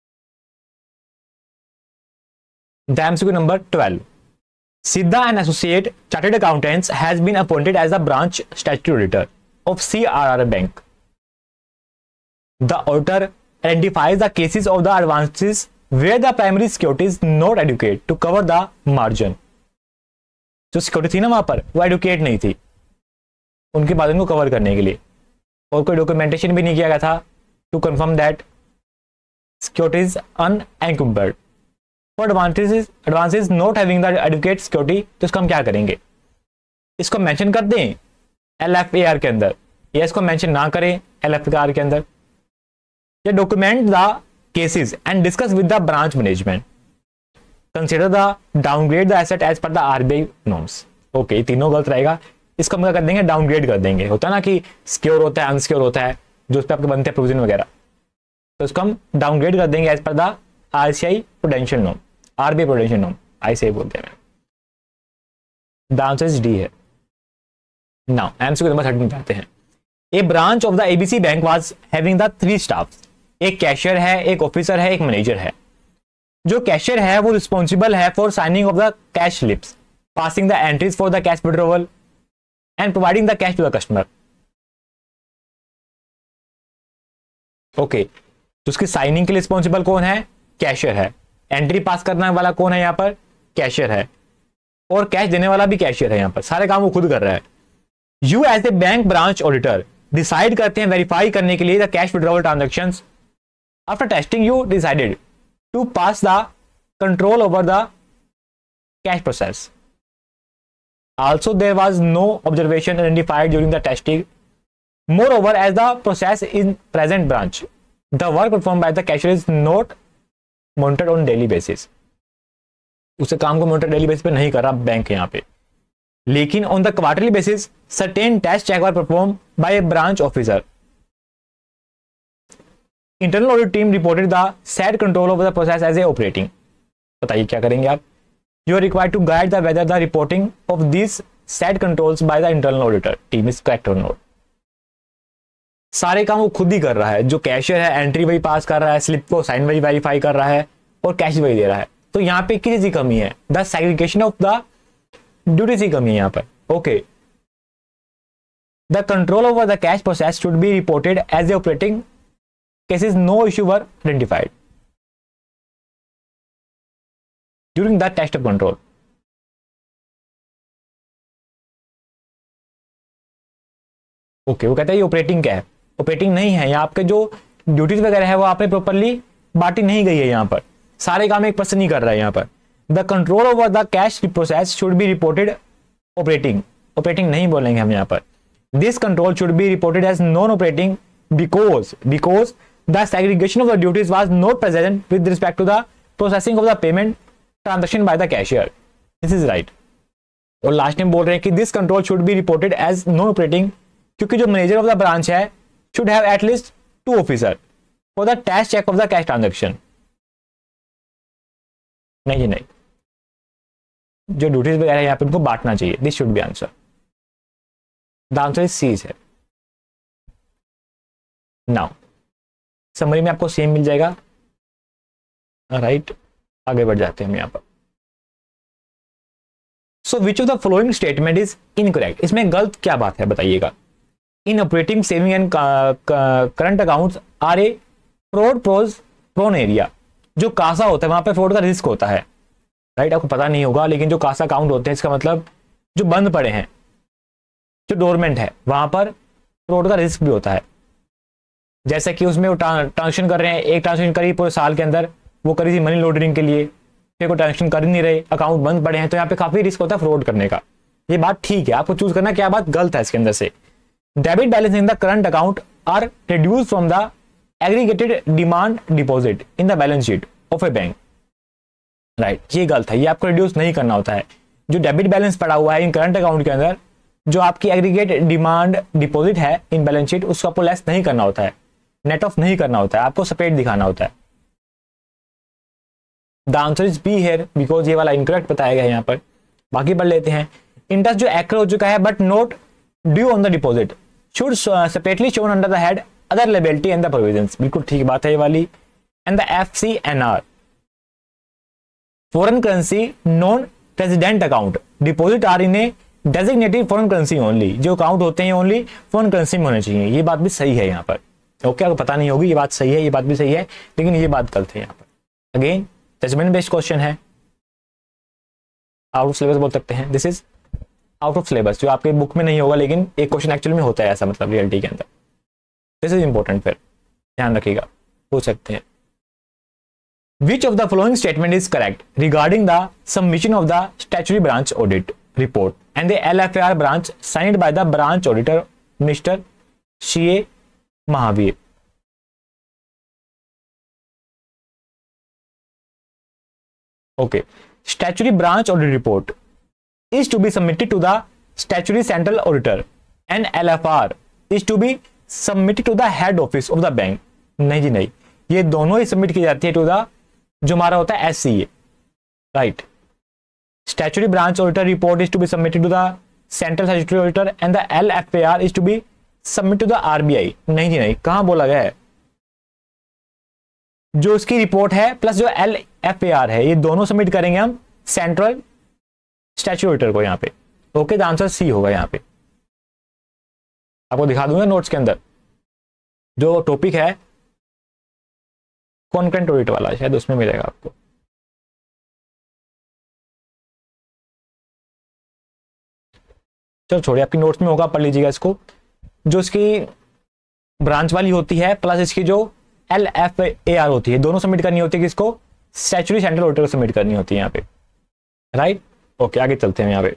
The MCQ number 12, Siddha and Associate Chartered Accountants has been appointed as the branch statutory auditor of CRR Bank. The auditor identifies the cases of the advances where the primary security is not adequate to cover the margin. जो security थी ना वहां पर, वो educate नहीं थी उनके margin को कवर करने के लिए, और कोई डॉक्यूमेंटेशन भी नहीं किया गया था to confirm that security is unencumbered for advances not having the adequate security. तो इसको हम क्या करेंगे, इसको मेंशन कर दें LFAR के अंदर, या इसको मेंशन ना करें LFAR के अंदर, या document the cases and discuss with the branch management, consider the downgrade the asset as per the RBI norms. Okay, तीनों गलत रहेगा, इसको हम क्या कर देंगे, डाउनग्रेड कर देंगे। होता है ना कि सिक्योर होता है, अनसिक्योर होता है, जो उस पर आपके बनते हैं प्रोविजन वगैरह, तो इसको हम डाउनग्रेड कर देंगे as per the RCI prudential norm, RBI prudential norm, ICI बोलते हैं। द आंसर इज डी है। नाउ एमसीक्यू नंबर 13 पे आते हैं। A branch of the ABC bank was having the 3 staff, एक कैशियर है, एक ऑफिसर है, एक मैनेजर है। जो कैशियर है वो रिस्पॉन्सिबल है for signing off the cash slips, passing the entries for the cash withdrawal and providing the cash to the customer. Okay, तो उसकी साइनिंग के लिए रिस्पॉन्सिबल कौन है, कैशियर है। एंट्री पास करने वाला कौन है यहाँ पर, कैशियर है, और कैश देने वाला भी कैशियर है। यहाँ पर सारे काम वो खुद कर रहा है। You as a bank branch auditor decide करते हैं वेरीफाई करने के लिए the cash withdrawal transactions. After testing you decided to pass the control over the cash process. Also there was no observation identified during the testing. Moreover, as the process in present branch, the work performed by the cashier is not monitored on daily basis. उसे काम को monitor daily basis पे नहीं कर रहा bank यहाँ पे, लेकिन on the quarterly basis certain test check were perform by a branch officer. Internal audit team reported the set control over the process as a operating. बताइए क्या करेंगे आप, you are required to guide the whether the reporting of these set controls by the internal auditor team is correct or not. सारे काम वो खुद ही कर रहा है। जो कैशियर है एंट्री वही पास कर रहा है, स्लिप को साइन वही वेरीफाई कर रहा है, और कैश वही दे रहा है। तो यहाँ पे किस चीज की कमी है, the segregation of the duties की कमी है यहाँ पर। Okay, the control over the cash process should be reported as a operating cases, no issue were identified during the test of control. Okay, वो कहता है ये ऑपरेटिंग क्या है, ऑपरेटिंग नहीं है, यहाँ आपके जो ड्यूटीज वगैरह है वो आपने प्रॉपरली बांटी नहीं गई है, यहाँ पर सारे काम एक पर्सन ही कर रहा है यहाँ पर। The control over the cash process should be reported operating, operating नहीं बोलेंगे हम यहाँ पर। This control should be reported as non operating because the segregation of the duties was not present with respect to the processing of the payment transaction by the cashier. This is right. और last में बोल रहे हैं कि this control should be reported as non operating क्योंकि जो manager of the branch है should have at least 2 officer for the tax check of the cash transaction. नहीं जी नहीं, जो ड्यूटीज वगैरह यहाँ पे उनको बांटना चाहिए। This should be answer. The answer is C है। नाउ समरी में आपको सेम मिल जाएगा, राइट। आगे बढ़ जाते हैं हम यहाँ पर। सो which of the following statement is incorrect, इसमें गलत क्या बात है बताइएगा। इन operating saving and current accounts R A fraud prone area. जो कासा होता है वहां पे फ्रॉड का रिस्क होता है, राइट। आपको पता नहीं होगा लेकिन जो कासा अकाउंट होते हैं इसका मतलब जो बंद पड़े हैं, जो डोरमेंट है, वहां पर फ्रॉड का रिस्क भी होता है। जैसे कि उसमें वो ट्रांजेक्शन कर रहे हैं, एक ट्रांजेक्शन करी पूरे साल के अंदर, वो करी थी मनी लॉन्ड्रिंग के लिए, फिर को ट्रांजेक्शन कर ही नहीं रहे, अकाउंट बंद पड़े हैं, तो यहाँ पे काफी रिस्क होता है फ्रॉड करने का। ये बात ठीक है, आपको चूज करना क्या बात गलत है इसके अंदर से। Debit balance in the current account are reduce from the aggregated demand deposit in the balance sheet of a bank, right. ये गलत है, ये आपको रिड्यूस नहीं करना होता है। जो डेबिट बैलेंस पड़ा हुआ है इन करंट अकाउंट के अंदर, जो आपकी एग्रीगेट डिमांड डिपॉजिट है इन बैलेंस शीट, उसको आपको लेस नहीं करना होता है, नेट ऑफ नहीं करना होता है, आपको सेपरेट दिखाना होता है। The answer is B here because ये वाला इनकरेक्ट बताया गया है यहाँ पर। बाकी पढ़ लेते हैं। इंटरेस्ट जो एक्र हो चुका है but not due on the deposit should separately shown under the head other liability and the provisions. बिल्कुल ठीक बात है ये वाली। And the FCNR foreign currency non resident account deposit are in a designated foreign currency only. जो account होते हैं only foreign currency में होने चाहिए। ये बात भी सही है यहाँ पर। ओके, आपको पता नहीं होगी, ये बात सही है, ये बात भी सही है, लेकिन ये बात गलत है यहाँ पर। अगेन जजमेंट बेस्ड क्वेश्चन है, आउट ऑफ सिलेबस बोल सकते हैं। This is out of syllabus, जो आपके बुक में नहीं होगा लेकिन एक क्वेश्चन एक्चुअली में होता है ऐसा, मतलब रियलिटी के अंदर। दिस इज इंपॉर्टेंट, फिर ध्यान रखिएगा, पूछ सकते हैं। Which of the following statement is correct regarding the submission of the statutory branch audit report and the LFAR branch signed by the branch auditor Mr. C.A. Mahavir? Okay, statutory branch audit report is to be submitted to the statutory central auditor and LFR is to be submitted to the head office of the bank. नहीं जी नहीं, ये दोनों ही submit की जाती है to the जो हमारा होता है SCA, right. Statutory branch auditor report is to be submitted to the central statutory auditor and the LFAR is to be submit to the RBI। नहीं जी नहीं, कहां बोला गया है? जो उसकी रिपोर्ट है प्लस जो LFAR है, ये दोनों सबमिट करेंगे हम सेंट्रल स्टैट्यूटरी ऑडिटर को यहाँ पे। ओके, द आंसर सी होगा यहाँ पे। आपको दिखा दूंगा नोट्स के अंदर जो टॉपिक है कॉन्करेंट ऑडिट वाला, शायद उसमें मिलेगा आपको। चलो छोड़िए, आपकी नोट्स में होगा, पढ़ लीजिएगा इसको। जो इसकी ब्रांच वाली होती है प्लस इसकी जो LFAR होती है, दोनों सबमिट करनी होती है किसको? स्टैट्यूटरी सेंट्रल ऑडिटर को सबमिट करनी होती है यहाँ पे, राइट। ओके, आगे चलते हैं यहाँ पे।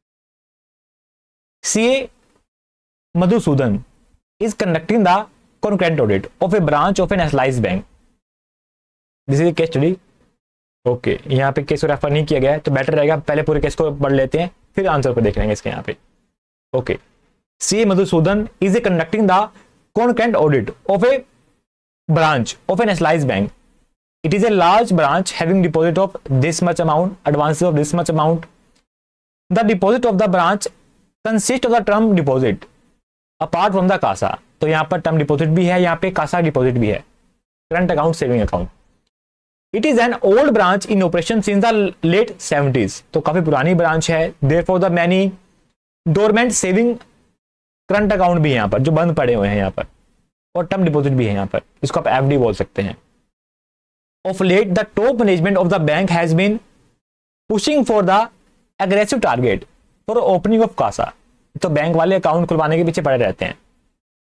CA Madhusudan is conducting the concurrent audit of a branch of a nationalised bank. This is case study. Okay, यहाँ पे केस को रेफर नहीं किया गया है तो बेटर रहेगा पहले पूरे केस को पढ़ लेते हैं, फिर आंसर को देख लेंगे इसके यहाँ पे। Okay, CA Madhusudan is a conducting the concurrent audit of a branch of a nationalized bank. It is a large branch having deposit of this much amount, advances of this much amount. The deposit of the branch consists of the term deposit apart from the CASA. तो यहाँ पर term deposit भी है, यहाँ पे CASA deposit भी है, current account, saving account. It is an old branch in operation since the late 70s. तो काफी पुरानी ब्रांच है, therefore the many dormant saving current account भी है यहाँ पर जो बंद पड़े हुए हैं यहाँ पर, और टर्म डिपॉजिट भी है यहाँ पर, इसको आप FD बोल सकते हैं। Of late the top management of the bank has been pushing for the aggressive target for opening of CASA. तो बैंक वाले अकाउंट खुलवाने के पीछे पड़े रहते हैं,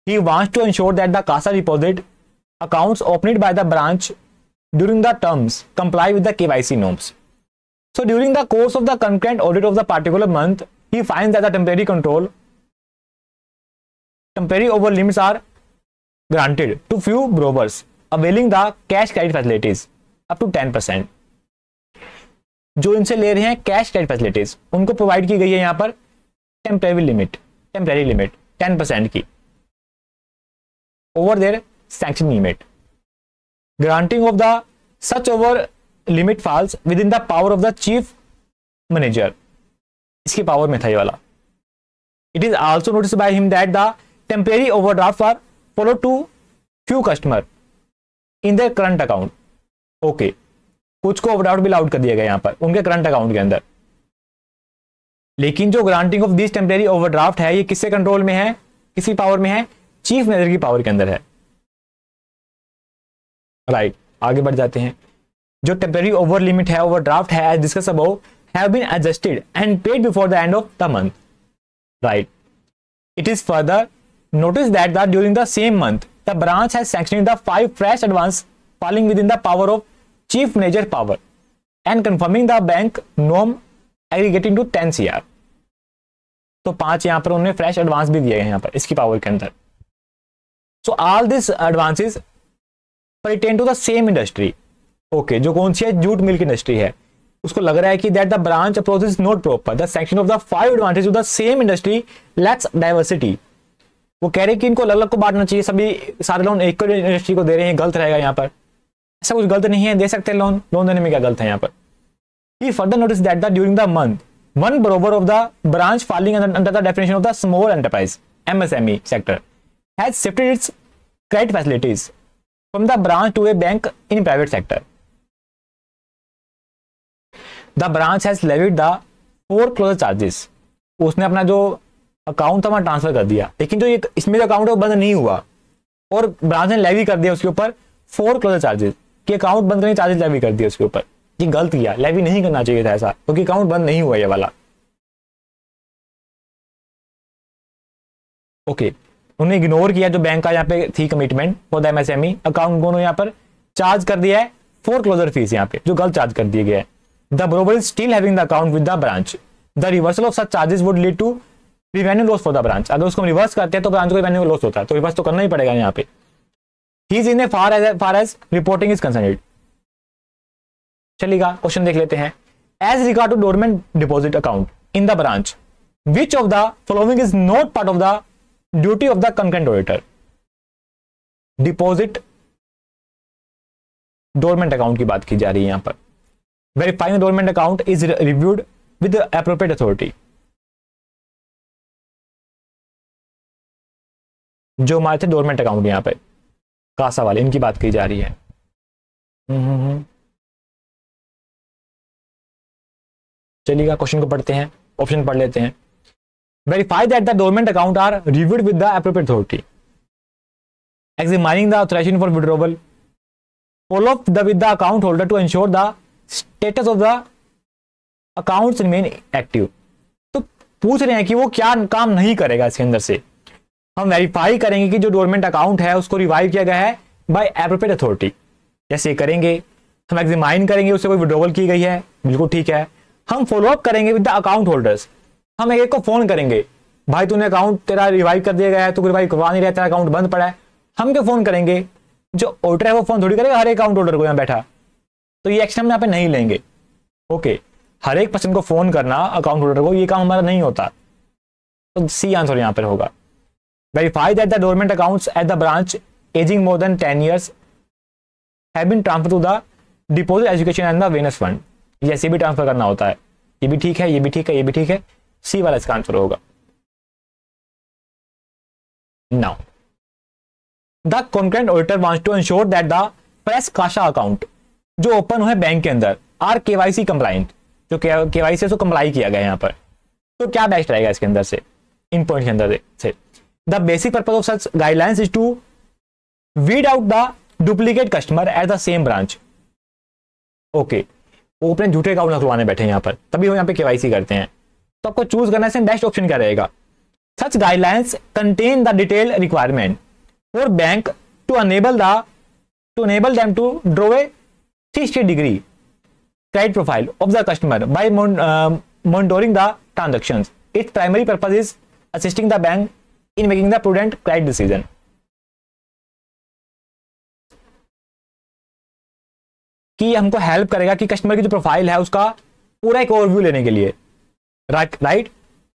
He wants to ensure that the CASA deposit accounts opened by the branch during the terms comply with the KYC norms. So during the course of the concurrent audit of the particular month, he finds that the temporary over limits are granted to few borrowers availing the cash credit facilities up to 10%. जो इनसे ले रहे हैं cash credit facilities, उनको provide की गई है यहां पर टेम्परेरी लिमिट 10% की over their sanction limit. Granting of the such over limit falls within the power of the chief manager. इसकी पावर में था ये वाला. It is also notice by him that the temporary overdraft are follow to few customer in their current account. Okay, कुछ को overdraft भी allowed कर दिया गया यहां पर उनके करंट अकाउंट के अंदर. लेकिन जो granting of this temporary overdraft है ये किससे कंट्रोल में है, किसकी पावर में है, चीफ मैनेजर की पावर के अंदर है. राइट, आगे बढ़ जाते हैं. जो टेम्परेरी ओवर लिमिट है, ओवरड्राफ्ट है, as discuss above, have been adjusted and paid before the end of the month. Right, it is further notice that during the same month the branch has sanctioned the 5 fresh advance falling within the power of chief manager power and confirming the bank norm aggregating to 10 CR. तो 5 यहां पर उन्होंने fresh advance भी दिए हैं यहां पर इसकी पावर के अंदर. So all this advances pertain to the same industry. Okay, जो कौन सी है, जूट मिल्क इंडस्ट्री है. उसको लग रहा है कि that the branch approach is not proper. The section of the 5 advantage of the same industry lacks diversity. वो कह रहे हैं कि इनको अलग अलग को बांटना चाहिए, सभी सारे लोन एक इंडस्ट्री को दे रहे हैं, गलत रहेगा यहाँ पर. ऐसा कुछ गलत नहीं है, दे सकते हैं लोन देने में क्या गलत है यहाँ पर. He further noticed that during the month, one borrower of the branch falling under the definition of the small enterprise (MSME) sector has shifted its credit facilities from the branch to a bank in private sector. The branch has levied the foreclosure charges. उसने अपना जो account था वहां transfer कर दिया, लेकिन जो ये इसमें जो अकाउंट है वो बंद नहीं हुआ और ब्रांच ने लेवी कर दिया उसके ऊपर फोरक्लोजर चार्जेस, कि अकाउंट बंद करने चार्जेस लेवी कर दिए उसके ऊपर. ये गलत किया, लेवी नहीं करना चाहिए था ऐसा, क्योंकि अकाउंट बंद नहीं हुआ ये वाला. ओके, उन्होंने इग्नोर किया जो बैंक का यहाँ पे थी commitment for the MSME account, दोनों यहाँ पर चार्ज कर दिया है फोरक्लोजर फीस यहाँ पे, जो गलत चार्ज कर दिए गए. The borrower is still having the account with the branch. The reversal of such charges would lead to revenue loss for the branch. अगर उसको रिवर्स करते हैं तो ब्रांच को रेवेन्यू लॉस होता है, तो रिवर्स तो करना ही पड़ेगा यहाँ पे. He is in a far as reporting is concerned. चलिएगा क्वेश्चन देख लेते हैं. As regard to dormant deposit account in the branch, which of the following is not part of the duty of the concurrent auditor? Deposit dormant account की बात की जा रही है यहां पर. Verifying dormant account is reviewed with appropriate authority. जो हमारे थे डोरमेंट अकाउंट यहां पे कासा वाले, इनकी बात की जा रही है. चलिएगा क्वेश्चन को पढ़ते हैं, ऑप्शन पढ़ लेते हैं. Verify that the dormant account are reviewed with the appropriate authority. Examining the authorization for withdrawal. Follow up with the account holder to ensure the status of the accounts remain active. तो पूछ रहे हैं कि वो क्या काम नहीं करेगा इसके अंदर से. हम वेरीफाई करेंगे कि जो डोरमेंट अकाउंट है उसको रिवाइव किया गया है बाय एप्रोप्रिएट अथॉरिटी. जैसे करेंगे हम एग्जामाइन करेंगे उससे कोई विड्रॉवल की गई है, बिल्कुल ठीक है. हम फॉलो अप करेंगे विद द अकाउंट होल्डर्स. हम एक को फोन करेंगे, भाई तूने अकाउंट तेरा रिवाइव कर दिया गया है, तू रिवाइव करवा नहीं रहा, तेरा अकाउंट बंद पड़ा है. हम क्यों फोन करेंगे? जो ऑर्डर है वो फोन थोड़ी करेगा हर एक अकाउंट होल्डर को यहाँ बैठा, तो ये एक्शन हम यहाँ पे नहीं लेंगे. ओके, हर एक पर्सन को फोन करना अकाउंट होल्डर को, ये काम हमारा नहीं होता. तो सी आंसर यहाँ पर होगा. Verify that the dormant accounts at the branch ageing more than 10 years have been transfer to the deposit education and the awareness fund. ऐसे भी ट्रांसफर करना होता है. ये भी ठीक है, ये भी ठीक है, ये भी ठीक है. सी वाला इसका आंसर होगा. Now the concurrent auditor wants to ensure that the fresh CASA account जो ओपन हुए बैंक के अंदर आर केवाईसी कंप्लाइंट, जो केवाईसी से कंप्लाई किया गया यहाँ पर. तो क्या बेस्ट रहेगा इसके अंदर से, इन पॉइंट के अंदर से. The basic purpose of such guidelines is to weed out the duplicate customer at the same branch. Okay, वो अपने झूठे अकाउंट खुलवाने बैठे हैं यहाँ पर, तभी वो यहाँ पे केवाईसी करते हैं. तो आपको चूज करना है बेस्ट ऑप्शन क्या रहेगा. Such guidelines contain the detailed requirement for bank to enable them to draw a 360-degree credit profile of the customer by monitoring the transactions. Its primary purpose is assisting the bank in making the prudent credit decision. कि हमको help करेगा कि customer की जो profile है उसका पूरा एक ओवरव्यू लेने के लिए, राइट,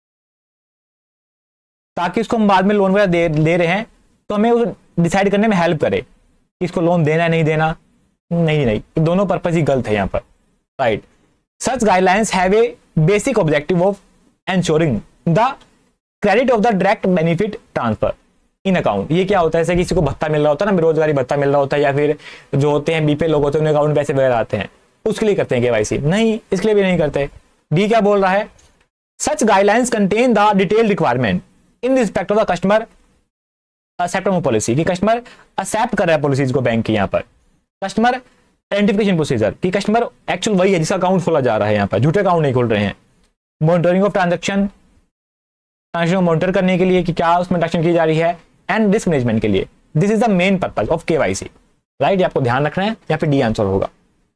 ताकि उसको हम बाद में लोन वगैरह दे रहे हैं तो हमें उस डिसाइड करने में हेल्प करे कि इसको लोन देना है नहीं देना। नहीं, दोनों पर्पज ही गलत है यहाँ पर, right. Such guidelines have a basic objective of ensuring the credit of the direct benefit transfer in account. ये क्या होता है, जैसे किसी को भत्ता मिल रहा होता है ना, बेरोजगारी भत्ता मिल रहा होता है, या फिर जो होते हैं बीपीएल लोग होते हैं उनके अकाउंट पैसे वगैरह आते हैं, उसके लिए करते हैं केवाईसी। नहीं, इसके लिए भी नहीं करते। डी क्या बोल रहा है, such guidelines contain the detail requirement in respect of the customer acceptance policy, कि कस्टमर एक्सेप्ट कर रहा है पॉलिसीज को बैंक की। यहाँ पर कस्टमर आइडेंटिफिकेशन प्रोसीजर, कि कस्टमर एक्चुअल वही है जिसका अकाउंट खोला जा रहा है, यहाँ पर झूठे अकाउंट नहीं खोल रहे हैं। मॉनिटरिंग ऑफ ट्रांजेक्शन को मॉनिटर करने के लिए कि क्या उसमें ट्रांजेक्शन की जा रही है, एंड रिस्क मैनेजमेंट के लिए। This is the main purpose of KYC, right. ये आपको ध्यान रखना है, या फिर डी आंसर होगा।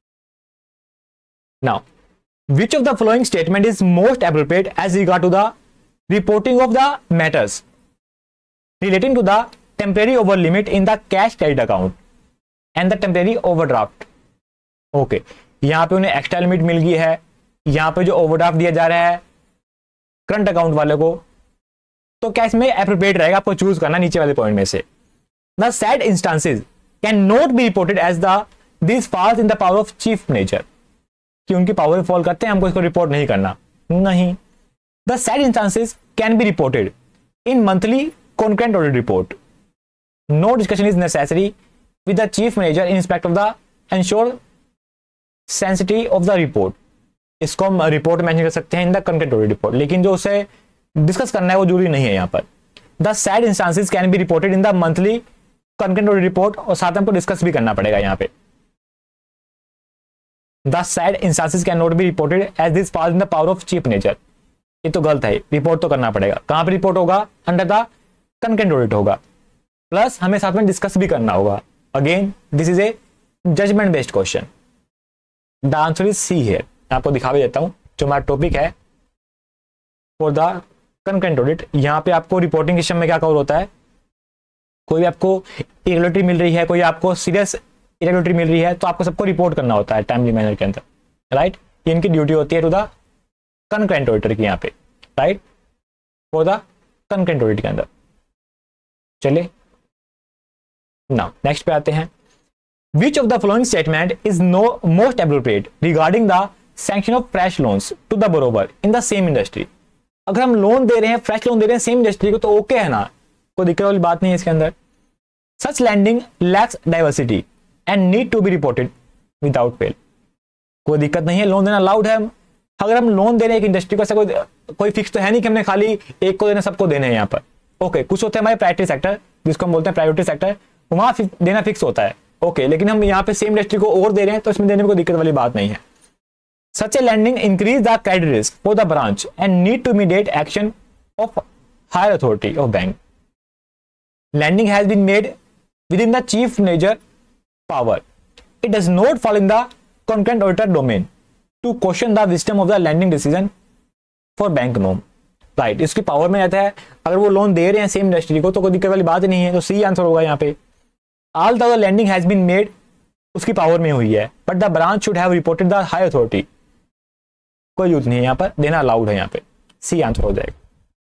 Now which of the following statement is most appropriate as regard to the reporting of the matters relating to the temporary over limit in the cash credit account and the temporary overdraft। Okay, यहां पे उन्हें extra limit मिल गई है, यहां पे जो overdraft दिया जा रहा है करंट अकाउंट वाले को, तो क्या इसमें एप्रोप्रिएट रहेगा, आपको चूज करना नीचे वाले पॉइंट में से। The said instances can not be reported as the this falls in the power of chief manager, कि उनकी पावर में फॉल करते हैं, हमको इसको रिपोर्ट नहीं करना। नहीं, the said instances can be reported in monthly concurrent audit report. No discussion is necessary with the chief manager in respect of the ensure sensitivity of the report. इसको हम रिपोर्ट मेंशन कर सकते हैं in the concurrent audit report, लेकिन जो उसे discuss करना है वो जरूरी नहीं है यहाँ पर। The said instances can be reported in the monthly concurrent audit report, और साथ हमको डिस्कस भी करना पड़ेगा यहाँ पे। The said instances cannot be reported as this falls in the power of chief manager। ये तो गलत है, रिपोर्ट तो करना पड़ेगा। कहाँ पे रिपोर्ट होगा, अंडर द कंकरेंट ऑडिट होगा, प्लस हमें साथ में डिस्कस भी करना होगा। Again this is a judgement based question. The answer is C here. मैं आपको दिखा भी देता हूं, जो हमारा टॉपिक है फॉर द कंकरेंट ऑडिट। यहाँ पे आपको रिपोर्टिंग सिस्टम में क्या कवर होता है, कोई आपको इरेगुलरिटी मिल रही है, कोई आपको सीरियस इरेगुलरिटी मिल रही है, तो आपको सबको रिपोर्ट करना होता है टाइमली मैनर के अंदर, राइट। ये इनकी ड्यूटी होती है टू द कंकरेंट ऑडिटर की यहाँ पे, right, for the concurrent audit के अंदर। चलिए नाउ नेक्स्ट पे आते हैं। Which of the following statement is no most appropriate regarding the sanction of fresh loans to the borrower in the same industry. अगर हम लोन दे रहे हैं, फ्रेश लोन दे रहे हैं सेम इंडस्ट्री को, तो ओके है ना, कोई दिक्कत वाली बात नहीं है इसके अंदर। Such lending lacks diversity and need to be reported without fail. कोई दिक्कत नहीं है, लोन देना अलाउड है। अगर हम लोन दे रहे हैं एक इंडस्ट्री को, ऐसा कोई फिक्स तो है नहीं कि हमने खाली एक को देना सबको देने हैं यहाँ पर। ओके, कुछ होते हैं हमारे प्रायोरिटी सेक्टर, जिसको हम बोलते हैं प्रायोरिटी सेक्टर, वहां देना फिक्स होता है। ओके, लेकिन हम यहाँ पे सेम इंडस्ट्री को और दे रहे हैं तो इसमें देने में कोई दिक्कत वाली बात नहीं है। Such a lending increase the credit risk for the branch and need to immediate action of higher authority of bank. Lending has been made within the chief manager power. It does not fall in the concurrent auditor domain to question the wisdom of the lending decision for bank नोम, right. इसकी power में रहता है, अगर वो loan दे रहे हैं same industry को तो कोई दिक्कत वाली बात नहीं है, तो सी आंसर होगा यहाँ पे। All the lending has been made, उसकी पावर में हुई है, but the branch should have reported the high authority. कोई यूज नहीं है यहाँ पर, देना अलाउड है यहाँ पे, सी आंसर हो जाएगा।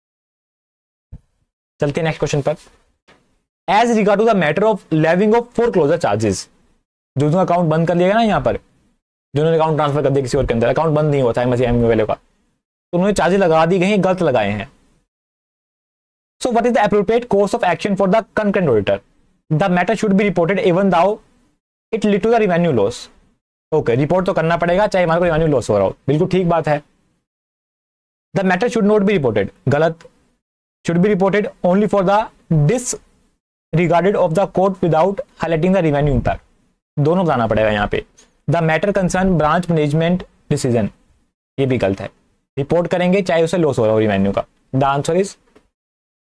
चलते हैं नेक्स्ट क्वेश्चन पर। As regard to the matter of levying of foreclosure charges, जो अकाउंट बंद कर लिएगा ना यहाँ पर, जिन्होंने अकाउंट ट्रांसफर कर दिया किसी और के अंदर, अकाउंट बंद नहीं होता है एमएसएमई वाले का, तो उन्होंने चार्जेस लगा दी गई, गलत लगाए हैं। So what is the appropriate course of action for the concurrent auditor? The matter should be reported even though it lead to the revenue loss. Okay, report तो करना पड़ेगा चाहे हमारे को रेवेन्यू लॉस हो रहा हो, बिल्कुल ठीक बात है। The matter should not be reported, गलत। Should be reported only for the disregarded of the court without highlighting the revenue impact. दोनों बताना पड़ेगा यहाँ पे। The matter concern branch management decision, ये भी गलत है। रिपोर्ट करेंगे चाहे उसे लॉस हो रहा हो रेवेन्यू का। द आंसर इज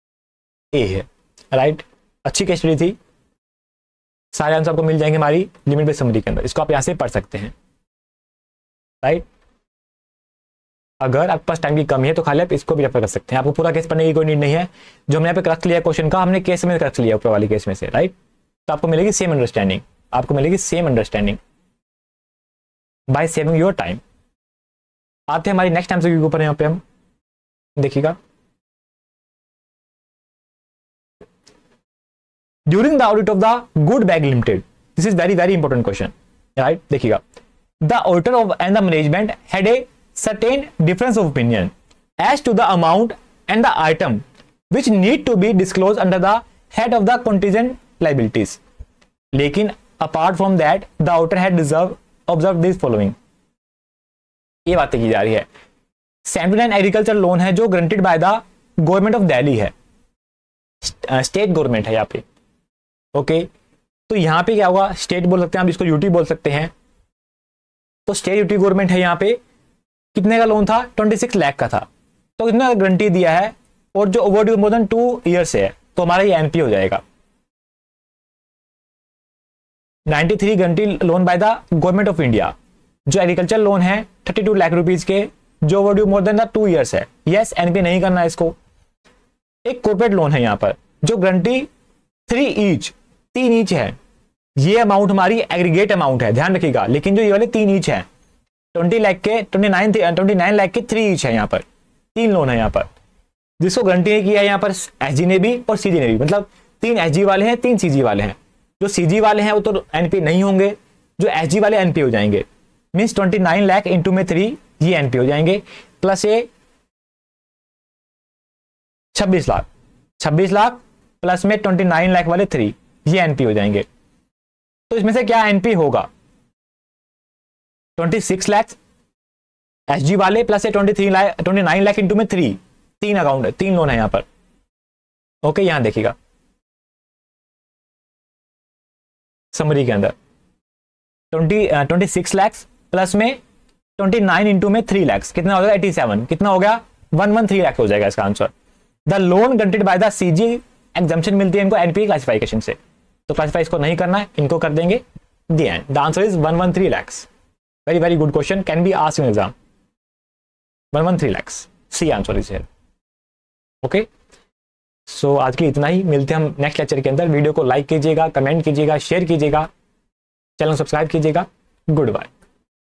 ए है, राइट। अच्छी केस स्टडी थी, सारे आंसर आपको मिल जाएंगे हमारी लिमिट बेस्ड समरी के अंदर, इसको आप यहाँ से पढ़ सकते हैं, राइट। अगर आपके पास टाइम की कमी है तो खाली आप इसको भी रेफर कर सकते हैं, आपको पूरा केस पढ़ने की कोई नीड नहीं है। जो हमने यहाँ पे रख लिया क्वेश्चन का, हमने केस में रख लिया ऊपर वाली केस में से, राइट। तो आपको मिलेगी सेम अंडरस्टैंडिंग, आपको मिलेगी same understanding by saving your time. आते हैं हमारी नेक्स्ट एमसीक्यू के ऊपर। यहाँ पे हम देखिएगा, during the audit of the good bag limited, this is very very important question, right. देखिएगा, the auditor of and the management had a certain difference of opinion as to the amount and the item which need to be disclosed under the head of the contingent liabilities. लेकिन apart from that the auditor had observed this following. ये बातें की जा रही है, 79 agriculture loan है जो granted by the government of Delhi है, स्टेट गवर्नमेंट है यहाँ पे, ओके। तो यहाँ पे क्या होगा, स्टेट बोल सकते हैं, आप इसको यूटी बोल सकते हैं। तो स्टेट यूटी गवर्नमेंट है, यहाँ पे कितने का लोन था, 26 लाख का था, तो कितना गारंटी दिया है, और जो ओवरड्यू मोर देन 2 ईयर्स है, तो हमारा ये एनपी हो जाएगा। 93 guarantee loan by the government of India, जो एग्रीकल्चर लोन है 32 लाख रुपीज के, जो overdue more than the 2 years है, यस एनपी नहीं करना है इसको। एक कॉर्पोरेट लोन है यहाँ पर, जो गारंटी 3 ईच है, ये अमाउंट हमारी एग्रीगेट अमाउंट है, ध्यान रखिएगा, लेकिन जो ये वाले 3 ईच है, 20 लाख के 29 लाख के 3 ईच है, यहाँ पर 3 लोन है यहाँ पर, जिसको गारंटी किया है यहाँ पर एसजी ने भी और सीजी ने भी, मतलब 3 एसजी वाले हैं, 3 सीजी वाले हैं। जो सीजी वाले हैं वो तो एनपी नहीं होंगे, जो एसजी वाले एनपी हो जाएंगे, मीन्स 29 लाख इंटू में 3 ये एनपी हो जाएंगे, प्लस ये 26 लाख प्लस में 29 लाख वाले 3 ये एनपी हो जाएंगे। तो इसमें से क्या एनपी होगा, 26 लाख एसजी वाले प्लस 29 लाख इंटू में 3 अकाउंट है, 3 लोन है यहाँ पर, ओके। यहां देखिएगा समरी के अंदर 26 लाख प्लस में 29 इंटू में 3 लाख, कितना हो जाएगा 87, कितना हो गया 113 लाख हो जाएगा इसका आंसर। The loan granted by the CG, exemption मिलती है इनको एनपी क्लासिफिकेशन से, तो क्लासिफाई इसको नहीं करना है, इनको कर देंगे the end. The answer is 113 lakh. Very very good question, can be asked in exam. 113 lakh, C answer is here, okay. So आज के इतना ही, मिलते हैं हम नेक्स्ट लेक्चर के अंदर। वीडियो को लाइक कीजिएगा, कमेंट कीजिएगा, शेयर कीजिएगा, चैनल सब्सक्राइब कीजिएगा। Good bye.